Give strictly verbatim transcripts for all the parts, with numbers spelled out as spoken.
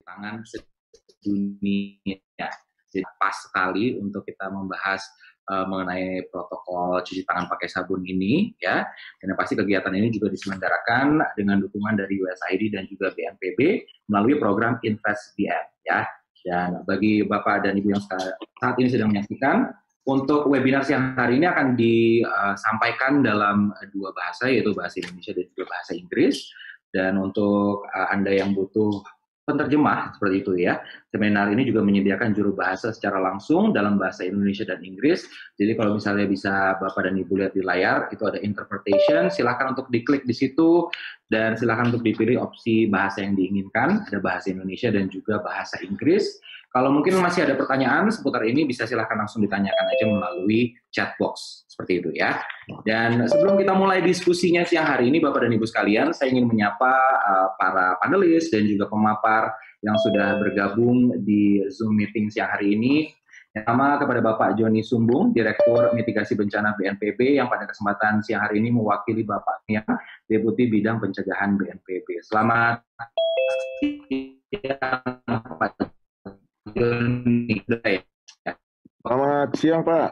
tangan sedunia. Jadi pas sekali untuk kita membahas uh, mengenai protokol cuci tangan pakai sabun ini, ya. Dan yang pasti kegiatan ini juga diselenggarakan dengan dukungan dari U S A I D dan juga B N P B melalui program Invest D M, ya. Dan bagi Bapak dan Ibu yang saat ini sedang menyaksikan, untuk webinar siang hari ini akan disampaikan dalam dua bahasa, yaitu bahasa Indonesia dan juga bahasa Inggris. Dan untuk uh, Anda yang butuh penerjemah seperti itu ya, seminar ini juga menyediakan juru bahasa secara langsung dalam bahasa Indonesia dan Inggris. Jadi kalau misalnya bisa Bapak dan Ibu lihat di layar, itu ada interpretation, silakan untuk diklik di situ dan silakan untuk dipilih opsi bahasa yang diinginkan, ada bahasa Indonesia dan juga bahasa Inggris. Kalau mungkin masih ada pertanyaan seputar ini, bisa silahkan langsung ditanyakan aja melalui chat box, seperti itu ya. Dan sebelum kita mulai diskusinya siang hari ini, Bapak dan Ibu sekalian, saya ingin menyapa uh, para panelis dan juga pemapar yang sudah bergabung di Zoom meeting siang hari ini. Yang pertama kepada Bapak Joni Sumbung, Direktur Mitigasi Bencana B N P B, yang pada kesempatan siang hari ini mewakili Bapak Nia, Deputi Bidang Pencegahan B N P B. Selamat siang, Pak Joni. Selamat siang, Pak.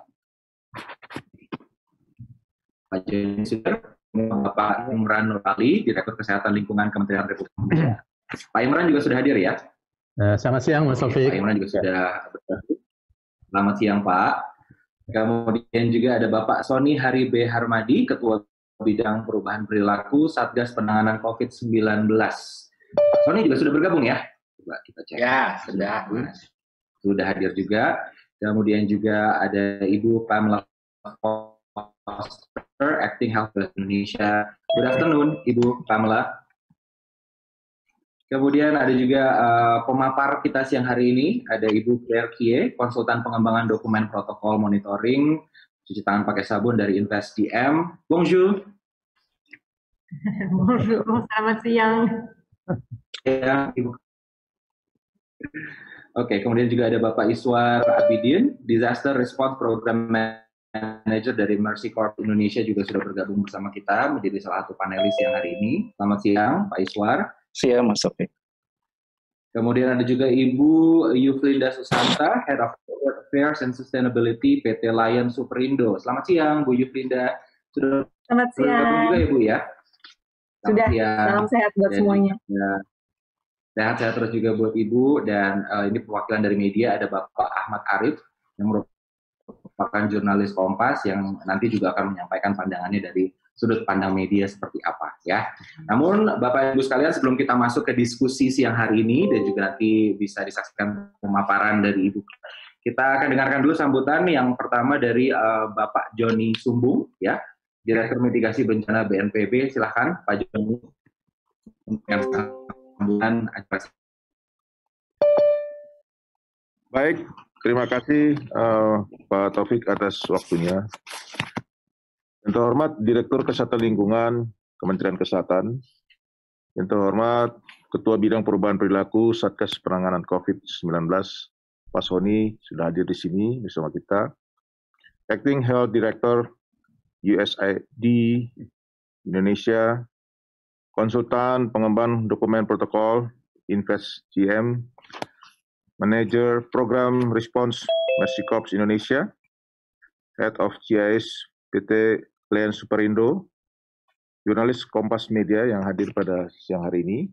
Pak Joni Suder, Bapak Imran Nurali, Direktur Kesehatan Lingkungan Kementerian Republik Indonesia. Pak Imran juga sudah hadir ya? Selamat siang, Mas Taufik. Pak Imran juga sudah bergabung. Selamat siang, Pak. Kemudian juga ada Bapak Sony Hari B. Harmadi, Ketua Bidang Perubahan Perilaku Satgas Penanganan COVID sembilan belas. Pak Sony juga sudah bergabung ya? Coba kita cek. Ya, sudah. Sudah hadir juga. Kemudian juga ada Ibu Pamela Foster, Acting Health Indonesia. Good afternoon, Ibu Pamela. Kemudian ada juga uh, pemapar kita siang hari ini, ada Ibu Claire Kie, konsultan pengembangan dokumen protokol monitoring cuci tangan pakai sabun dari Invest D M. Bonjour. Bonjour, selamat siang. Ya, Ibu. Oke, kemudian juga ada Bapak Iswar Abidin, Disaster Response Program Manager dari Mercy Corps Indonesia, juga sudah bergabung bersama kita menjadi salah satu panelis yang hari ini. Selamat siang, Pak Iswar. Siang, Mas Taufik. Kemudian ada juga Ibu Yuflinda Susanta, Head of Corporate Affairs and Sustainability P T Lion Superindo. Selamat siang, Bu Yuflinda. Sudah Selamat siang. bergabung juga Ibu ya? Selamat Sudah, siang. salam sehat buat Dan semuanya. juga sehat-sehat terus juga buat Ibu. Dan uh, ini perwakilan dari media, ada Bapak Ahmad Arif, yang merupakan jurnalis Kompas, yang nanti juga akan menyampaikan pandangannya dari sudut pandang media seperti apa ya. Namun Bapak Ibu sekalian, sebelum kita masuk ke diskusi siang hari ini dan juga nanti bisa disaksikan pemaparan dari Ibu, kita akan dengarkan dulu sambutan yang pertama dari uh, Bapak Joni Sumbung ya, Direktur Mitigasi Bencana B N P B. Silahkan Pak Joni untuk sambutan. Baik, terima kasih uh, Pak Taufik atas waktunya. Yang terhormat Direktur Kesehatan Lingkungan Kementerian Kesehatan, yang terhormat Ketua Bidang Perubahan Perilaku Satgas Penanganan COVID sembilan belas, Pak Sony sudah hadir di sini bersama kita. Acting Health Director U S A I D Indonesia, Konsultan Pengembangan Dokumen Protokol Invest D M, Manager Program Response Mercy Corps Indonesia, Head of G I S P T Lion Superindo, jurnalis Kompas Media yang hadir pada siang hari ini,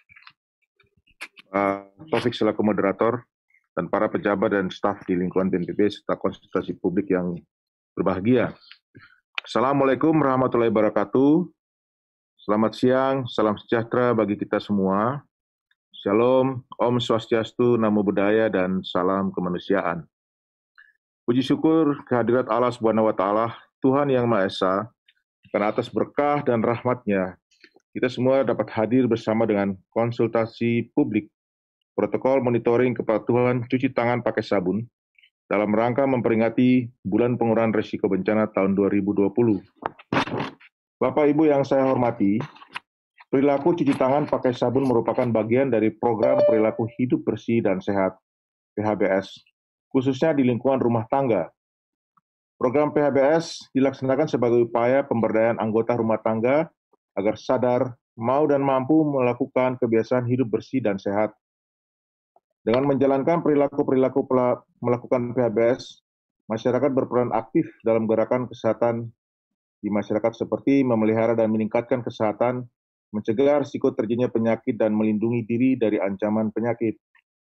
Pak Taufik selaku moderator, dan para pejabat dan staf di lingkungan B N P B serta konsultasi publik yang berbahagia. Assalamualaikum warahmatullahi wabarakatuh. Selamat siang, salam sejahtera bagi kita semua. Shalom, Om Swastiastu, Namo Buddhaya, dan salam kemanusiaan. Puji syukur kehadirat Allah Subhanahu wa Ta'ala, Tuhan Yang Maha Esa, karena atas berkah dan rahmat-Nya, kita semua dapat hadir bersama dengan konsultasi publik, protokol monitoring kepatuhan cuci tangan pakai sabun, dalam rangka memperingati Bulan Pengurangan Risiko Bencana tahun dua ribu dua puluh. Bapak Ibu yang saya hormati, perilaku cuci tangan pakai sabun merupakan bagian dari program perilaku hidup bersih dan sehat, P H B S, khususnya di lingkungan rumah tangga. Program P H B S dilaksanakan sebagai upaya pemberdayaan anggota rumah tangga agar sadar, mau dan mampu melakukan kebiasaan hidup bersih dan sehat. Dengan menjalankan perilaku-perilaku melakukan P H B S, masyarakat berperan aktif dalam gerakan kesehatan di masyarakat seperti memelihara dan meningkatkan kesehatan, mencegah risiko terjadinya penyakit dan melindungi diri dari ancaman penyakit.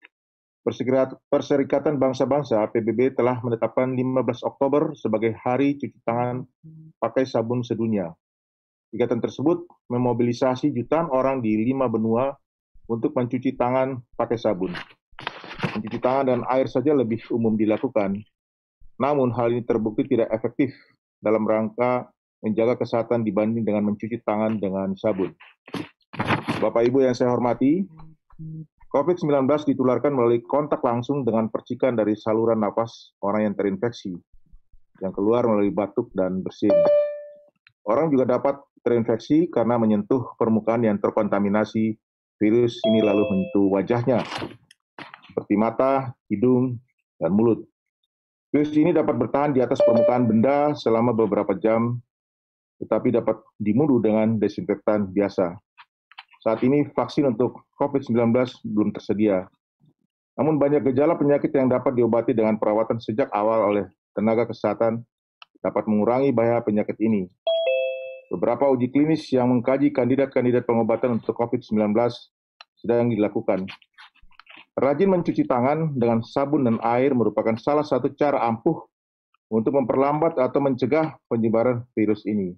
Perserikatan Bangsa-Bangsa P B B telah menetapkan lima belas Oktober sebagai Hari Cuci Tangan Pakai Sabun Sedunia. Kegiatan tersebut memobilisasi jutaan orang di lima benua untuk mencuci tangan pakai sabun. Mencuci tangan dan air saja lebih umum dilakukan, namun hal ini terbukti tidak efektif dalam rangka menjaga kesehatan dibanding dengan mencuci tangan dengan sabun. Bapak Ibu yang saya hormati, COVID sembilan belas ditularkan melalui kontak langsung dengan percikan dari saluran napas orang yang terinfeksi, yang keluar melalui batuk dan bersin. Orang juga dapat terinfeksi karena menyentuh permukaan yang terkontaminasi virus ini lalu menyentuh wajahnya, seperti mata, hidung, dan mulut. Virus ini dapat bertahan di atas permukaan benda selama beberapa jam, tetapi dapat dibunuh dengan desinfektan biasa. Saat ini vaksin untuk COVID sembilan belas belum tersedia. Namun banyak gejala penyakit yang dapat diobati dengan perawatan sejak awal oleh tenaga kesehatan dapat mengurangi bahaya penyakit ini. Beberapa uji klinis yang mengkaji kandidat-kandidat pengobatan untuk COVID sembilan belas sedang dilakukan. Rajin mencuci tangan dengan sabun dan air merupakan salah satu cara ampuh untuk memperlambat atau mencegah penyebaran virus ini.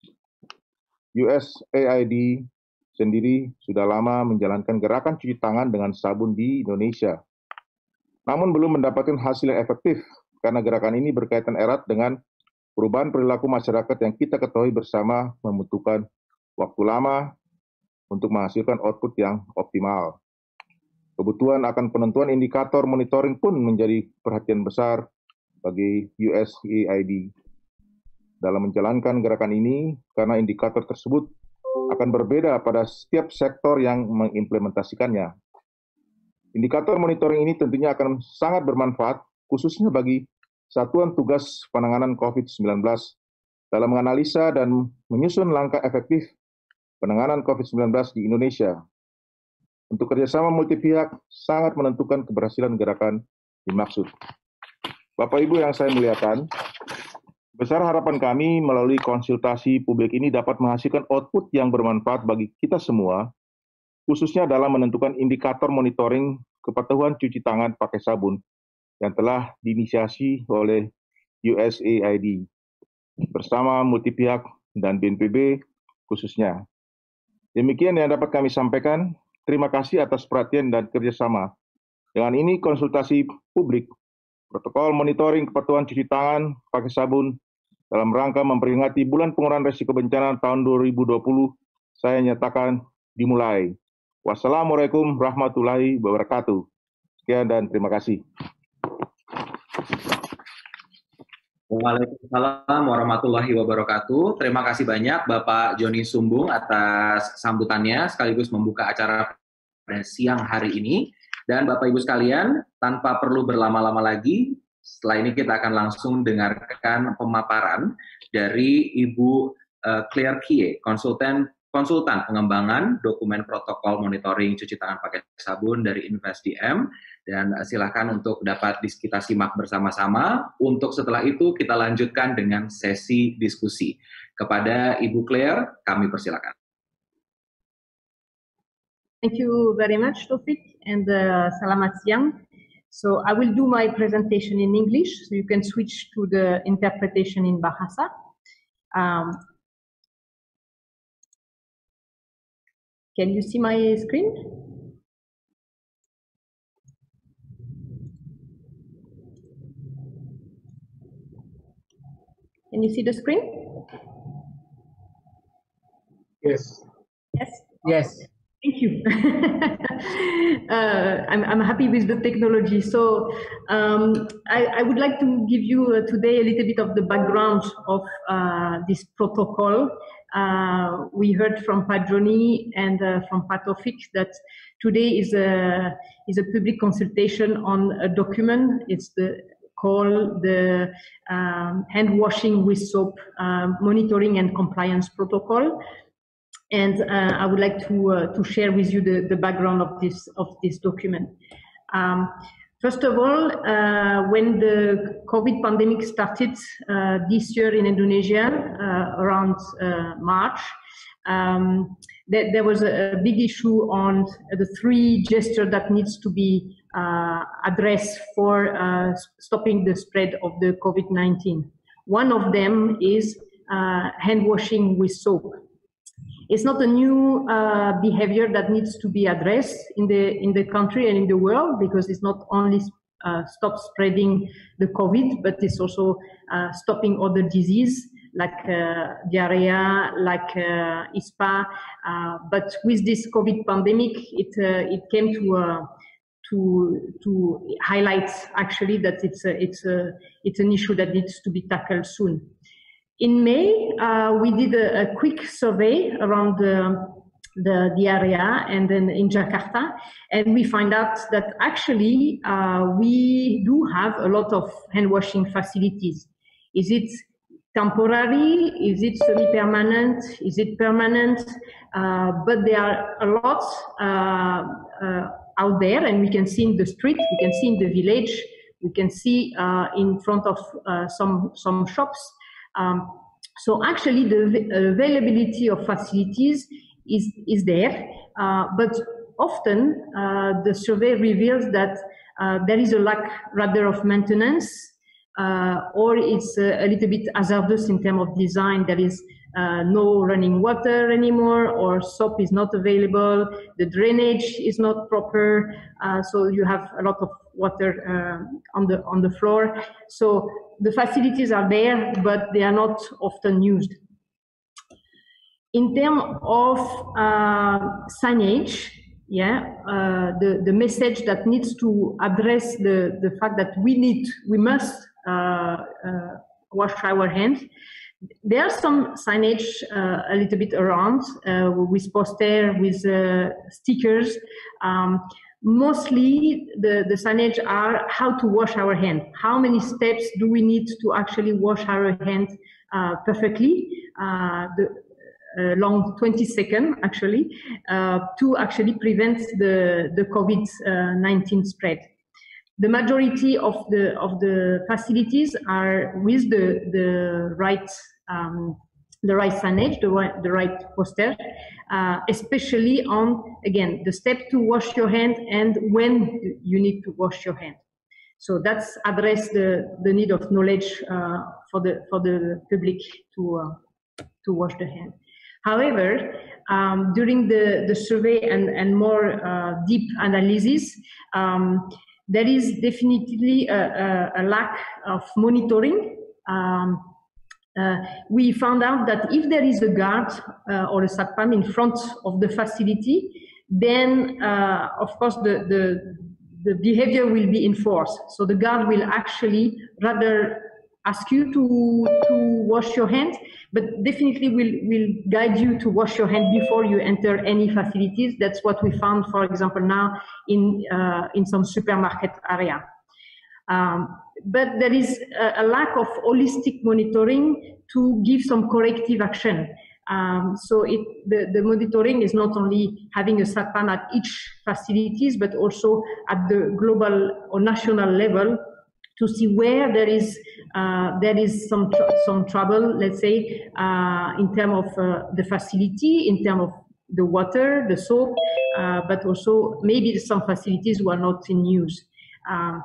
U S A I D sendiri sudah lama menjalankan gerakan cuci tangan dengan sabun di Indonesia. Namun belum mendapatkan hasil yang efektif karena gerakan ini berkaitan erat dengan perubahan perilaku masyarakat yang kita ketahui bersama membutuhkan waktu lama untuk menghasilkan output yang optimal. Kebutuhan akan penentuan indikator monitoring pun menjadi perhatian besar bagi U S A I D dalam menjalankan gerakan ini karena indikator tersebut akan berbeda pada setiap sektor yang mengimplementasikannya. Indikator monitoring ini tentunya akan sangat bermanfaat khususnya bagi Satuan Tugas Penanganan COVID sembilan belas dalam menganalisa dan menyusun langkah efektif penanganan COVID sembilan belas di Indonesia. Untuk kerjasama multi pihak sangat menentukan keberhasilan gerakan dimaksud. Bapak Ibu yang saya muliakan, besar harapan kami melalui konsultasi publik ini dapat menghasilkan output yang bermanfaat bagi kita semua, khususnya dalam menentukan indikator monitoring kepatuhan cuci tangan pakai sabun yang telah diinisiasi oleh U S A I D bersama multi pihak dan B N P B khususnya. Demikian yang dapat kami sampaikan. Terima kasih atas perhatian dan kerjasama. Dengan ini konsultasi publik, protokol monitoring kepatuhan cuci tangan pakai sabun dalam rangka memperingati Bulan Pengurangan Risiko Bencana tahun dua ribu dua puluh, saya nyatakan dimulai. Wassalamualaikum warahmatullahi wabarakatuh. Sekian dan terima kasih. Waalaikumsalam warahmatullahi wabarakatuh. Terima kasih banyak Bapak Joni Sumbung atas sambutannya sekaligus membuka acara pada siang hari ini. Dan Bapak Ibu sekalian, tanpa perlu berlama-lama lagi, setelah ini kita akan langsung dengarkan pemaparan dari Ibu uh, Claire Kie, konsultan konsultan pengembangan dokumen protokol monitoring cuci tangan pakai sabun dari InvestDM. Dan silakan untuk dapat kita simak bersama-sama. Untuk setelah itu kita lanjutkan dengan sesi diskusi. Kepada Ibu Claire, kami persilakan. Thank you very much, Taufik, and uh, selamat siang. So I will do my presentation in English, so you can switch to the interpretation in Bahasa. Um, can you see my screen? Can you see the screen? Yes. Yes. Yes. Thank you. uh, I'm, I'm happy with the technology. So um, I, I would like to give you uh, today a little bit of the background of uh, this protocol. Uh, we heard from Pak Joni and uh, from Pak Taufik that today is a, is a public consultation on a document. It's the called the um, hand washing with soap uh, monitoring and compliance protocol. And uh, I would like to uh, to share with you the, the background of this of this document. Um, first of all, uh, when the COVID pandemic started uh, this year in Indonesia, uh, around uh, March, um, there, there was a, a big issue on the three gestures that needs to be uh, addressed for uh, stopping the spread of the COVID nineteen. One of them is uh, hand washing with soap. It's not a new uh, behavior that needs to be addressed in the in the country and in the world, because it's not only uh, stop spreading the COVID, but it's also uh, stopping other disease like uh, diarrhea, like uh, I S P A. Uh, but with this COVID pandemic, it uh, it came to uh, to to highlight actually that it's a, it's a, it's an issue that needs to be tackled soon. In May, uh, we did a, a quick survey around the, the, the area and then in Jakarta, and we find out that actually uh, we do have a lot of hand washing facilities. Is it temporary? Is it semi-permanent? Is it permanent? Uh, but there are a lot uh, uh, out there, and we can see in the street, we can see in the village, we can see uh, in front of uh, some, some shops. Um, so actually the availability of facilities is, is there, uh, but often uh, the survey reveals that uh, there is a lack rather of maintenance, uh, or it's a, a little bit hazardous in terms of design. There is uh, no running water anymore, or soap is not available, the drainage is not proper, uh, so you have a lot of water uh, on the on the floor. So the facilities are there, but they are not often used. In terms of uh, signage, yeah, uh, the the message that needs to address the the fact that we need, we must uh, uh, wash our hands. There are some signage uh, a little bit around uh, with poster, with uh, stickers. Um, mostly the, the signage are how to wash our hands. How many steps do we need to actually wash our hands uh, perfectly? Uh, the, uh, long twenty seconds actually, uh, to actually prevent the, the COVID nineteen spread. The majority of the of the facilities are with the the right um, the right signage, the right the right poster, uh, especially on again the step to wash your hand and when you need to wash your hand. So that's address the the need of knowledge uh, for the for the public to uh, to wash the hand. However, um, during the the survey and and more uh, deep analysis. Um, There is definitely a, a, a lack of monitoring. Um, uh, we found out that if there is a guard uh, or a SATPAM in front of the facility, then uh, of course the, the, the behavior will be enforced. So the guard will actually rather ask you to, to wash your hands, but definitely will, will guide you to wash your hand before you enter any facilities. That's what we found, for example, now in, uh, in some supermarket area. Um, but there is a, a lack of holistic monitoring to give some corrective action. Um, so it, the, the monitoring is not only having a SATPAM at each facilities, but also at the global or national level, to see where there is uh, there is some tr some trouble, let's say, uh, in terms of uh, the facility, in terms of the water, the soap, uh, but also maybe some facilities who are not in use. Um,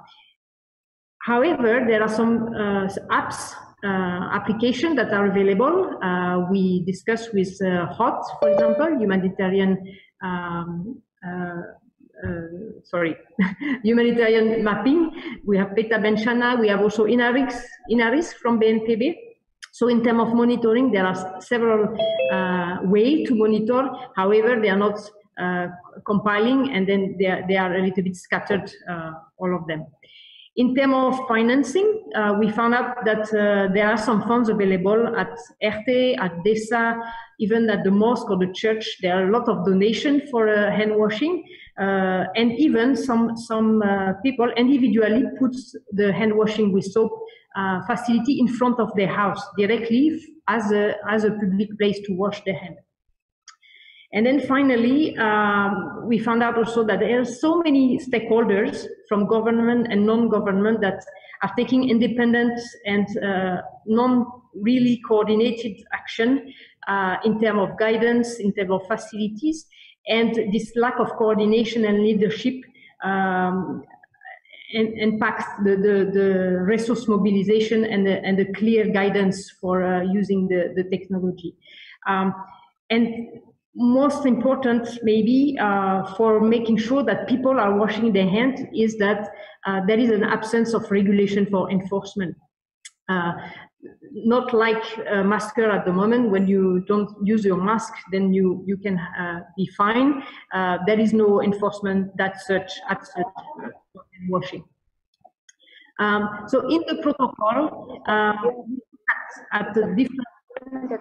however, there are some uh, apps, uh, applications that are available. Uh, we discussed with uh, H O T, for example, humanitarian. Um, uh, Uh, sorry, humanitarian mapping. We have Peta Bencana, we have also Inaris, Inaris from B N P B. So in terms of monitoring, there are several uh, ways to monitor. However, they are not uh, compiling, and then they are, they are a little bit scattered, uh, all of them. In terms of financing, uh, we found out that uh, there are some funds available at R T, at DESA, even at the mosque or the church. There are a lot of donations for uh, hand washing, uh, and even some some uh, people individually put the hand washing with soap uh, facility in front of their house directly as a as a public place to wash their hand. And then finally, um, we found out also that there are so many stakeholders from government and non-government that are taking independent and uh, non-really coordinated action uh, in terms of guidance, in terms of facilities, and this lack of coordination and leadership um, impacts the, the, the resource mobilization and the, and the clear guidance for uh, using the, the technology. Um, and most important, maybe, uh, for making sure that people are washing their hands is that uh, there is an absence of regulation for enforcement. Uh, not like a masker at the moment. When you don't use your mask, then you, you can uh, be fined. Uh, there is no enforcement that such at such uh, washing. Um, so in the protocol, uh, at, at the different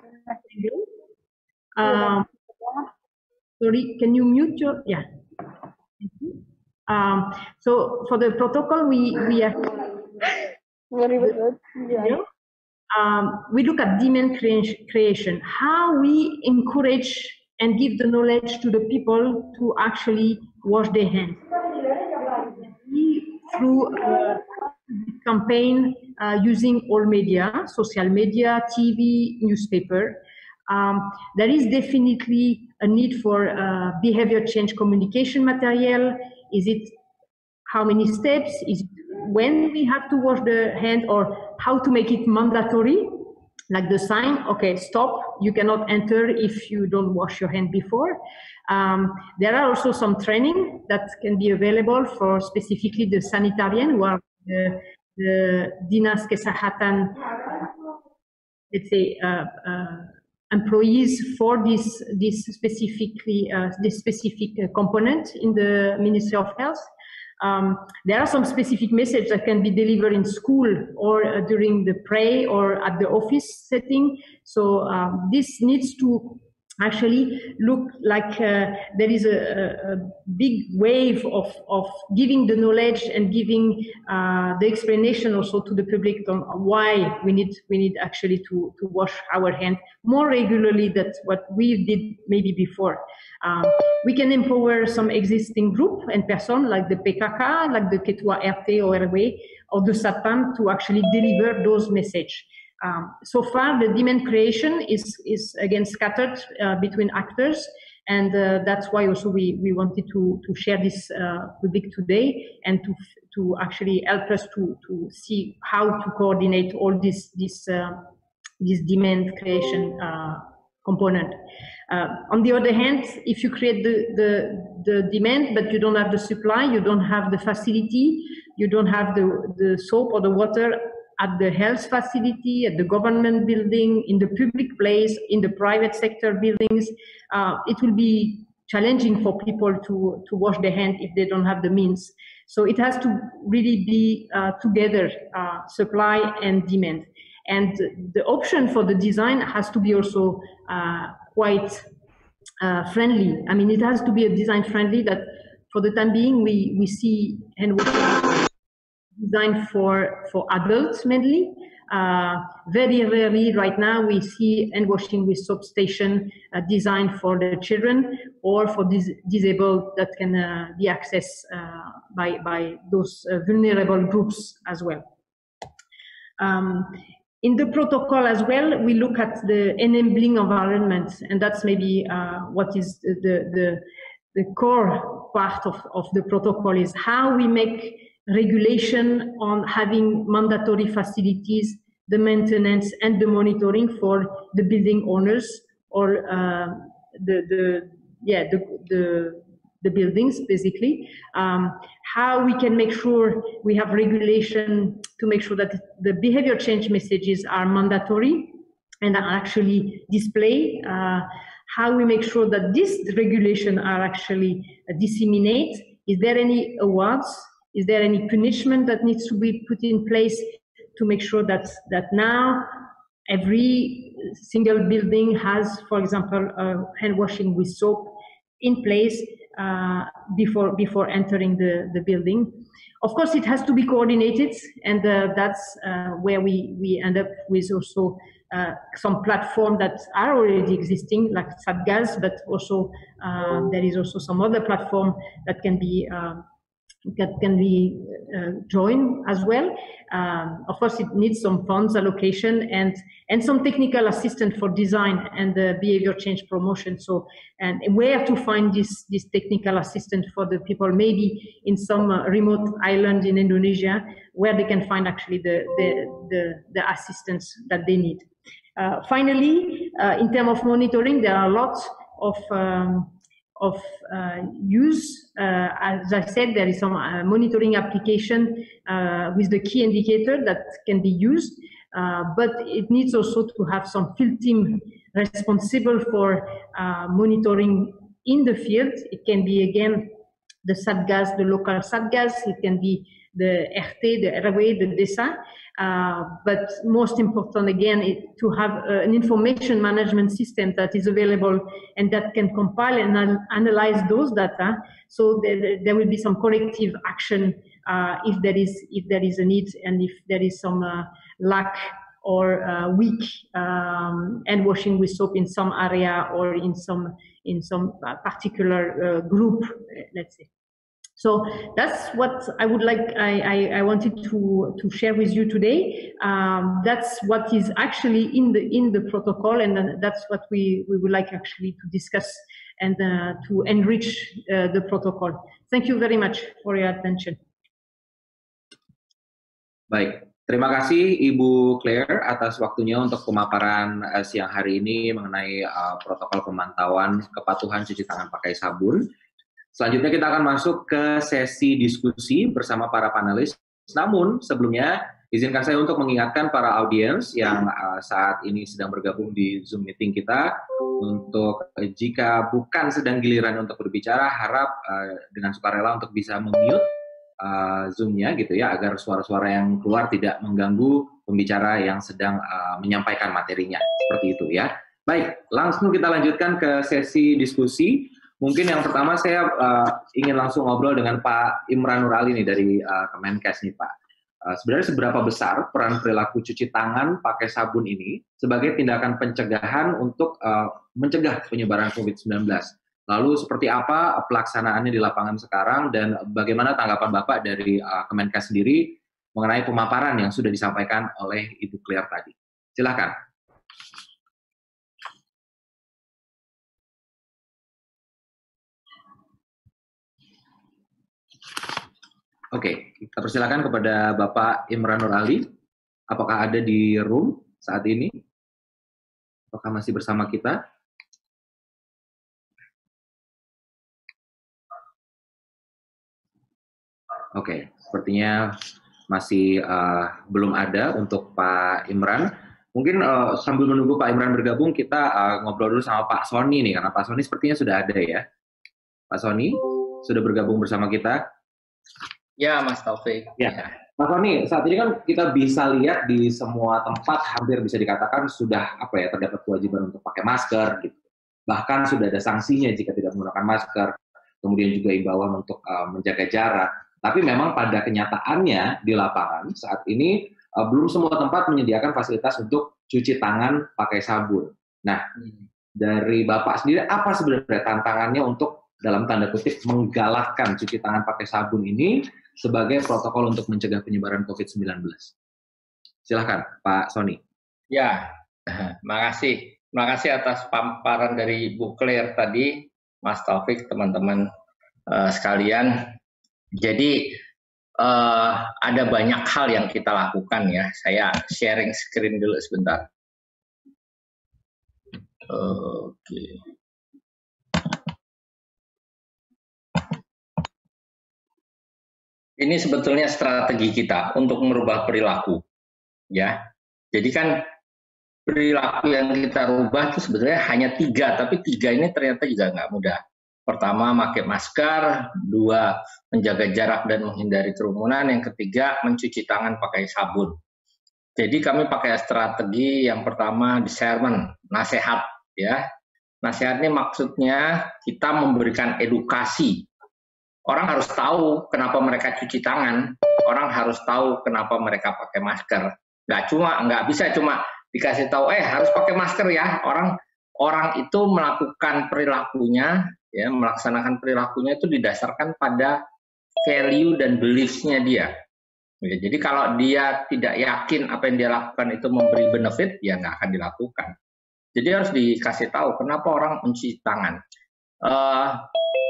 um, sorry, can you mute your, yeah. Um, so for the protocol, we, we have, very good. Yeah. Um, we look at demand creation, how we encourage and give the knowledge to the people to actually wash their hands. Through a campaign uh, using all media, social media, T V, newspaper. Um, there is definitely a need for uh, behavior change communication material. Is it how many steps? Is it when we have to wash the hand, or how to make it mandatory? Like the sign, okay, stop, you cannot enter if you don't wash your hand before. Um, there are also some training that can be available for specifically the sanitarian, who are the, the Dinas Kesehatan, let's say, uh, uh, employees for this, this specifically, uh, this specific uh, component in the Ministry of Health. Um, there are some specific messages that can be delivered in school or uh, during the pray or at the office setting. So um, this needs to actually look like uh, there is a, a big wave of, of giving the knowledge and giving uh, the explanation also to the public on why we need we need actually to, to wash our hands more regularly than what we did maybe before. Um, we can empower some existing group and person like the P K K, like the Ketua R T or R W, or the Satpam to actually deliver those messages. Um, so far, the demand creation is, is again scattered uh, between actors, and uh, that's why also we, we wanted to, to share this uh, public today and to, to actually help us to, to see how to coordinate all this, this, uh, this demand creation uh, component. Uh, on the other hand, if you create the, the, the demand, but you don't have the supply, you don't have the facility, you don't have the, the soap or the water at the health facility, at the government building, in the public place, in the private sector buildings, uh, it will be challenging for people to, to wash their hands if they don't have the means. So it has to really be uh, together, uh, supply and demand. And the option for the design has to be also uh, quite uh, friendly. I mean, it has to be a design friendly that for the time being, we, we see hand washing designed for, for adults mainly. Uh, very rarely right now we see hand washing with soap station uh, designed for the children or for dis disabled that can uh, be accessed uh, by, by those uh, vulnerable groups as well. Um, in the protocol as well, we look at the enabling environment, and that's maybe uh, what is the, the, the core part of, of the protocol is how we make regulation on having mandatory facilities, the maintenance and the monitoring for the building owners or uh, the, the, yeah, the, the, the buildings basically. Um, how we can make sure we have regulation to make sure that the behavior change messages are mandatory and are actually displayed. Uh, how we make sure that this regulation are actually uh, disseminate. Is there any awards? Is there any punishment that needs to be put in place to make sure that, that now every single building has, for example, uh, hand washing with soap in place uh, before, before entering the, the building? Of course, it has to be coordinated, and uh, that's uh, where we, we end up with also uh, some platforms that are already existing, like Satgaz, but also uh, there is also some other platform that can be uh, that can be uh, joined as well. Um, of course, it needs some funds allocation and and some technical assistance for design and uh, behavior change promotion. So, and where to find this this technical assistance for the people, maybe in some uh, remote island in Indonesia, where they can find actually the the the, the assistance that they need. Uh, finally, uh, in terms of monitoring, there are lots of um, of uh, use. Uh, as I said, there is some uh, monitoring application uh, with the key indicator that can be used, uh, but it needs also to have some field team responsible for uh, monitoring in the field. It can be, again, the Satgaz, the local Satgaz, it can be the R T, the R W A, the DESA, uh, but most important, again, it, to have uh, an information management system that is available and that can compile and an analyze those data, so there, there will be some corrective action uh, if there is if there is a need and if there is some uh, lack or uh, weak um, hand washing with soap in some area or in some in some uh, particular uh, group, let's say. So that's what I would like, I, I, I wanted to, to share with you today. Um, that's what is actually in the, in the protocol, and that's what we, we would like actually to discuss and uh, to enrich uh, the protocol. Thank you very much for your attention. Baik, terima kasih Ibu Claire atas waktunya untuk pemaparan uh, siang hari ini mengenai uh, protokol pemantauan kepatuhan cuci tangan pakai sabun. Selanjutnya kita akan masuk ke sesi diskusi bersama para panelis. Namun sebelumnya izinkan saya untuk mengingatkan para audiens yang uh, saat ini sedang bergabung di Zoom meeting kita untuk uh, jika bukan sedang giliran untuk berbicara, harap uh, dengan sukarela untuk bisa memute uh, Zoom-nya gitu ya, agar suara-suara yang keluar tidak mengganggu pembicara yang sedang uh, menyampaikan materinya. Seperti itu ya. Baik, langsung kita lanjutkan ke sesi diskusi. Mungkin yang pertama saya uh, ingin langsung ngobrol dengan Pak Imran Nurali nih dari uh, Kemenkes nih Pak. Uh, sebenarnya seberapa besar peran perilaku cuci tangan pakai sabun ini sebagai tindakan pencegahan untuk uh, mencegah penyebaran COVID sembilan belas? Lalu seperti apa pelaksanaannya di lapangan sekarang dan bagaimana tanggapan Bapak dari uh, Kemenkes sendiri mengenai pemaparan yang sudah disampaikan oleh Ibu Claire tadi? Silakan. Oke, kita persilakan kepada Bapak Imran Nurali. Apakah ada di room saat ini? Apakah masih bersama kita? Oke, sepertinya masih uh, belum ada untuk Pak Imran. Mungkin uh, sambil menunggu Pak Imran bergabung, kita uh, ngobrol dulu sama Pak Sony nih, karena Pak Sony sepertinya sudah ada ya. Pak Sony, sudah bergabung bersama kita. Ya, Mas Taufik. Ya, Mas Sony, saat ini kan kita bisa lihat di semua tempat hampir bisa dikatakan sudah apa ya terdapat kewajiban untuk pakai masker, gitu. Bahkan sudah ada sanksinya jika tidak menggunakan masker. Kemudian juga imbauan untuk uh, menjaga jarak. Tapi memang pada kenyataannya di lapangan saat ini uh, belum semua tempat menyediakan fasilitas untuk cuci tangan pakai sabun. Nah, hmm. dari Bapak sendiri apa sebenarnya tantangannya untuk dalam tanda kutip menggalakkan cuci tangan pakai sabun ini sebagai protokol untuk mencegah penyebaran COVID sembilan belas. Silahkan, Pak Sony. Ya, makasih. Makasih atas paparan dari Bu Claire tadi, Mas Taufik, teman-teman uh, sekalian. Jadi, uh, ada banyak hal yang kita lakukan ya. Saya sharing screen dulu sebentar. Oke. Okay. Ini sebetulnya strategi kita untuk merubah perilaku, ya. Jadi kan perilaku yang kita rubah itu sebetulnya hanya tiga, tapi tiga ini ternyata juga nggak mudah. Pertama, pakai masker. Dua, menjaga jarak dan menghindari kerumunan. Yang ketiga, mencuci tangan pakai sabun. Jadi kami pakai strategi yang pertama, discernment, nasihat, ya. Nasihat ini maksudnya kita memberikan edukasi. Orang harus tahu kenapa mereka cuci tangan. Orang harus tahu kenapa mereka pakai masker. Nggak cuma, nggak bisa cuma dikasih tahu, eh harus pakai masker ya. Orang orang itu melakukan perilakunya, ya melaksanakan perilakunya itu didasarkan pada value dan beliefs-nya dia. Ya, jadi kalau dia tidak yakin apa yang dia lakukan itu memberi benefit, ya nggak akan dilakukan. Jadi harus dikasih tahu kenapa orang mencuci tangan. Uh,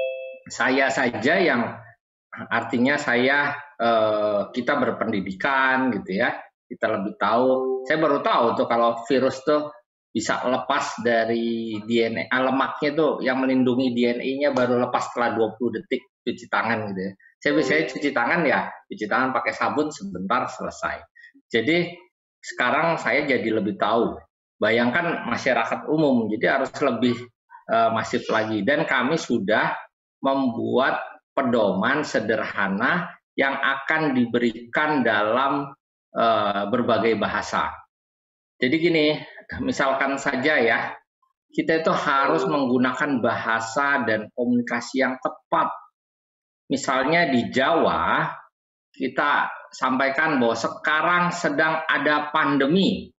saya saja yang artinya saya uh, kita berpendidikan gitu ya, kita lebih tahu. Saya baru tahu tuh kalau virus tuh bisa lepas dari D N A, lemaknya tuh yang melindungi D N A-nya baru lepas setelah dua puluh detik cuci tangan gitu ya. Saya biasanya cuci tangan ya, cuci tangan pakai sabun sebentar selesai. Jadi sekarang saya jadi lebih tahu. Bayangkan masyarakat umum, jadi harus lebih uh, masif lagi. Dan kami sudah membuat pedoman sederhana yang akan diberikan dalam uh, berbagai bahasa. Jadi gini, misalkan saja ya, kita itu harus menggunakan bahasa dan komunikasi yang tepat. Misalnya di Jawa, kita sampaikan bahwa sekarang sedang ada pandemi.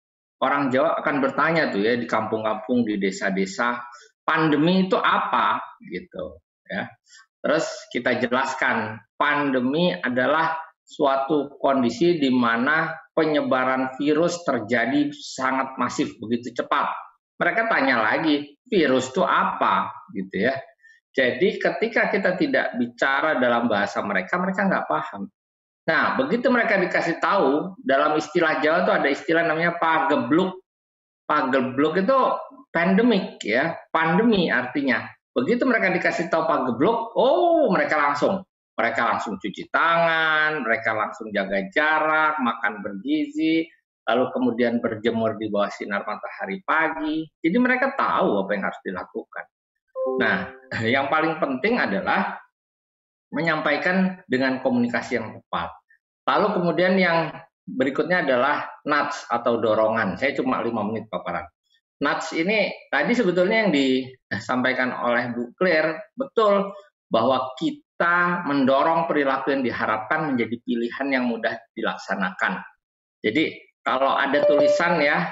Orang Jawa akan bertanya tuh ya di kampung-kampung, di desa-desa, pandemi itu apa? Gitu ya. Terus kita jelaskan, pandemi adalah suatu kondisi di mana penyebaran virus terjadi sangat masif, begitu cepat. Mereka tanya lagi, virus itu apa? Gitu ya. Jadi ketika kita tidak bicara dalam bahasa mereka, mereka nggak paham. Nah, begitu mereka dikasih tahu, dalam istilah Jawa itu ada istilah namanya pagebluk. Pagebluk itu pandemik ya, pandemi artinya. Begitu mereka dikasih tahu pagebluk, oh mereka langsung. Mereka langsung cuci tangan, mereka langsung jaga jarak, makan bergizi, lalu kemudian berjemur di bawah sinar matahari pagi. Jadi mereka tahu apa yang harus dilakukan. Nah, yang paling penting adalah menyampaikan dengan komunikasi yang tepat. Lalu kemudian yang berikutnya adalah nudge atau dorongan. Saya cuma lima menit paparan. Nudge ini tadi sebetulnya yang disampaikan oleh Bu Claire, betul bahwa kita mendorong perilaku yang diharapkan menjadi pilihan yang mudah dilaksanakan. Jadi kalau ada tulisan ya,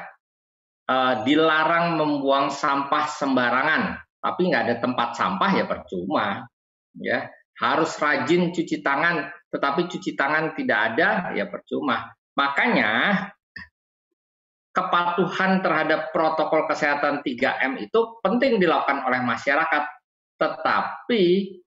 eh, dilarang membuang sampah sembarangan, tapi nggak ada tempat sampah ya percuma. Ya, harus rajin cuci tangan, tetapi cuci tangan tidak ada ya percuma. Makanya kepatuhan terhadap protokol kesehatan tiga M itu penting dilakukan oleh masyarakat, tetapi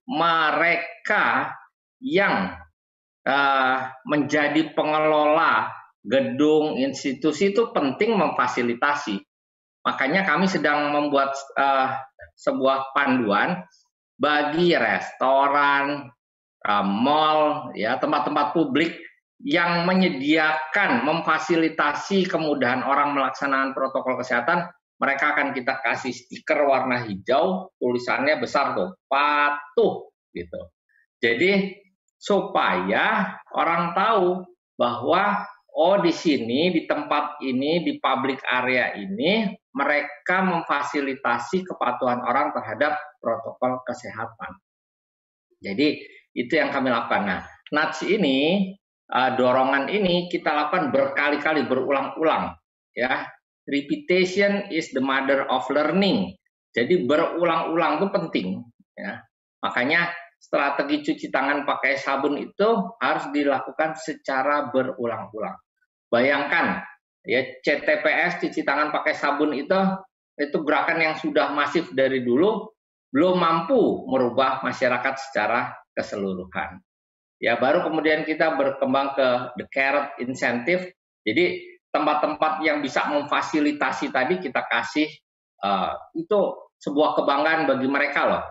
mereka yang uh, menjadi pengelola gedung institusi itu penting memfasilitasi. Makanya kami sedang membuat uh, sebuah panduan bagi restoran, uh, mall, ya tempat-tempat publik yang menyediakan, memfasilitasi kemudahan orang melaksanakan protokol kesehatan. Mereka akan kita kasih stiker warna hijau, tulisannya besar tuh, patuh gitu. Jadi supaya orang tahu bahwa oh di sini, di tempat ini, di public area ini, mereka memfasilitasi kepatuhan orang terhadap protokol kesehatan. Jadi itu yang kami lakukan. Nah, nudge ini, uh, dorongan ini kita lakukan berkali-kali, berulang-ulang. Ya, repetition is the mother of learning. Jadi berulang-ulang itu penting. Ya, makanya strategi cuci tangan pakai sabun itu harus dilakukan secara berulang-ulang. Bayangkan, ya C T P S cuci tangan pakai sabun itu itu gerakan yang sudah masif dari dulu, belum mampu merubah masyarakat secara keseluruhan. Ya baru kemudian kita berkembang ke the carrot incentive. Jadi tempat-tempat yang bisa memfasilitasi tadi kita kasih uh, itu sebuah kebanggaan bagi mereka loh.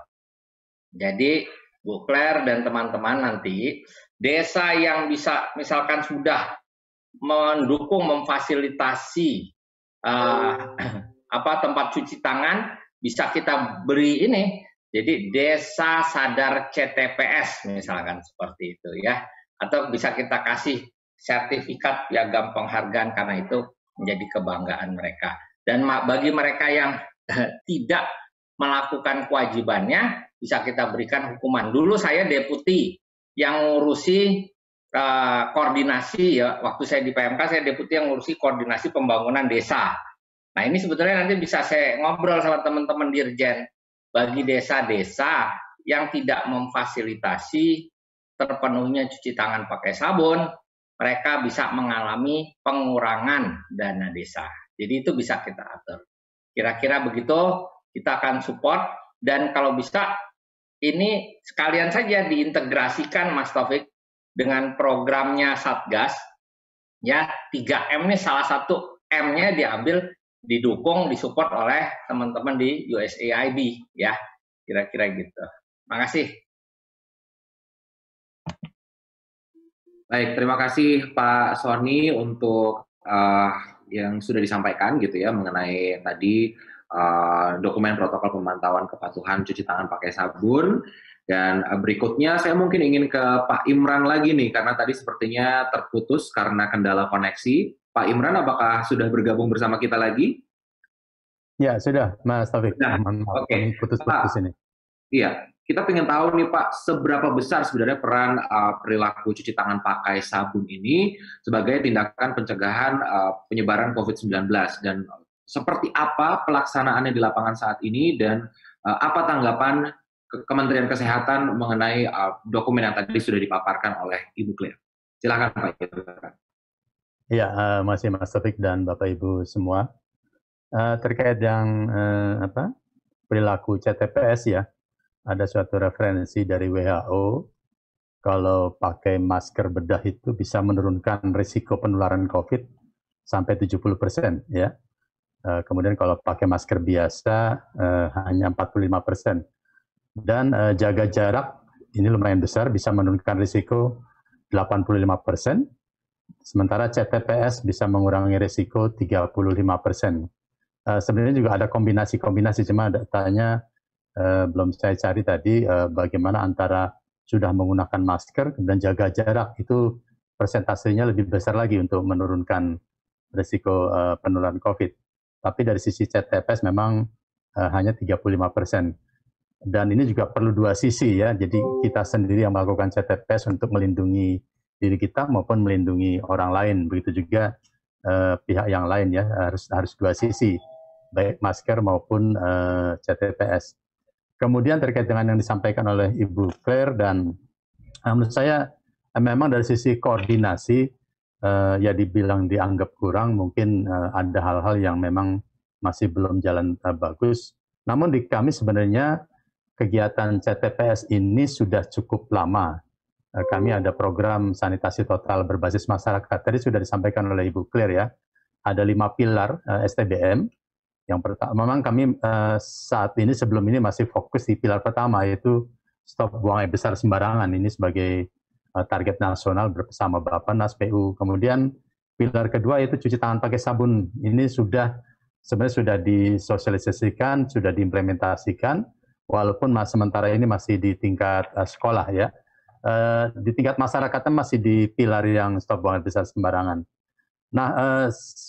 Jadi Bu Claire dan teman-teman nanti, desa yang bisa misalkan sudah mendukung, memfasilitasi uh, apa tempat cuci tangan, bisa kita beri ini, jadi desa sadar C T P S misalkan seperti itu ya, atau bisa kita kasih sertifikat piagam penghargaan karena itu menjadi kebanggaan mereka. Dan bagi mereka yang tidak melakukan kewajibannya, bisa kita berikan hukuman. Dulu saya deputi yang ngurusi uh, koordinasi ya. Waktu saya di P M K saya deputi yang ngurusi koordinasi pembangunan desa. Nah ini sebetulnya nanti bisa saya ngobrol sama teman-teman dirjen. Bagi desa-desa yang tidak memfasilitasi terpenuhnya cuci tangan pakai sabun, mereka bisa mengalami pengurangan dana desa. Jadi itu bisa kita atur. Kira-kira begitu, kita akan support, dan kalau bisa ini sekalian saja diintegrasikan Mas Taufik dengan programnya Satgas. Ya, tiga M ini salah satu M-nya diambil, didukung, disupport oleh teman-teman di U S A I D ya. Kira-kira gitu. Makasih. Baik, terima kasih Pak Sony untuk uh, yang sudah disampaikan gitu ya mengenai tadi uh, dokumen protokol pemantauan kepatuhan cuci tangan pakai sabun. Dan uh, berikutnya saya mungkin ingin ke Pak Imran lagi nih, karena tadi sepertinya terputus karena kendala koneksi. Pak Imran, apakah sudah bergabung bersama kita lagi? Ya, sudah, Mas Taufik. Nah, oke. Okay. Putus-putus ini. Iya, kita pengen tahu nih Pak, seberapa besar sebenarnya peran uh, perilaku cuci tangan pakai sabun ini sebagai tindakan pencegahan uh, penyebaran COVID sembilan belas, dan seperti apa pelaksanaannya di lapangan saat ini, dan uh, apa tanggapan ke Kementerian Kesehatan mengenai uh, dokumen yang tadi sudah dipaparkan oleh Ibu Claire. Silakan Pak. Ya, uh, masih Mas Taufik dan Bapak Ibu semua. Uh, terkait yang uh, apa perilaku C T P S ya, ada suatu referensi dari W H O, kalau pakai masker bedah itu bisa menurunkan risiko penularan COVID sampai tujuh puluh persen ya. Uh, kemudian kalau pakai masker biasa uh, hanya empat puluh lima persen. Dan uh, jaga jarak ini lumayan besar, bisa menurunkan risiko delapan puluh lima persen. Sementara C T P S bisa mengurangi risiko tiga puluh lima persen. Uh, sebenarnya juga ada kombinasi-kombinasi, cuma datanya uh, belum saya cari tadi uh, bagaimana antara sudah menggunakan masker dan jaga jarak, itu persentasenya lebih besar lagi untuk menurunkan risiko uh, penularan COVID. Tapi dari sisi C T P S memang uh, hanya tiga puluh lima persen. Dan ini juga perlu dua sisi ya, jadi kita sendiri yang melakukan C T P S untuk melindungi diri kita maupun melindungi orang lain. Begitu juga uh, pihak yang lain ya, harus harus dua sisi, baik masker maupun uh, C T P S. Kemudian terkait dengan yang disampaikan oleh Ibu Claire, dan uh, menurut saya uh, memang dari sisi koordinasi uh, ya dibilang dianggap kurang, mungkin uh, ada hal-hal yang memang masih belum jalan uh, bagus. Namun di kami sebenarnya kegiatan C T P S ini sudah cukup lama. Uh, kami ada program sanitasi total berbasis masyarakat. Tadi sudah disampaikan oleh Ibu Claire ya, ada lima pilar uh, S T B M. Yang pertama, memang kami uh, saat ini sebelum ini masih fokus di pilar pertama, yaitu stop buang air besar sembarangan. Ini sebagai uh, target nasional bersama Bappenas, P U. Kemudian pilar kedua yaitu cuci tangan pakai sabun. Ini sudah sebenarnya sudah disosialisasikan, sudah diimplementasikan, walaupun mas, sementara ini masih di tingkat uh, sekolah ya. Uh, di tingkat masyarakatnya masih di pilar yang stop buang air besar sembarangan. Nah, uh,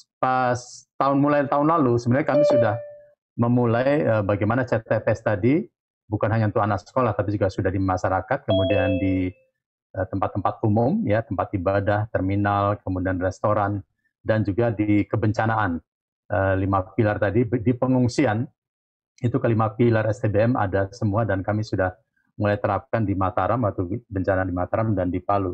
pas tahun mulai tahun lalu sebenarnya kami sudah memulai uh, bagaimana C T P S tadi bukan hanya untuk anak sekolah tapi juga sudah di masyarakat, kemudian di uh, tempat-tempat umum ya, tempat ibadah, terminal, kemudian restoran, dan juga di kebencanaan. Uh, lima pilar tadi di pengungsian itu kelima pilar S T B M ada semua, dan kami sudah mulai terapkan di Mataram atau bencana di Mataram dan di Palu.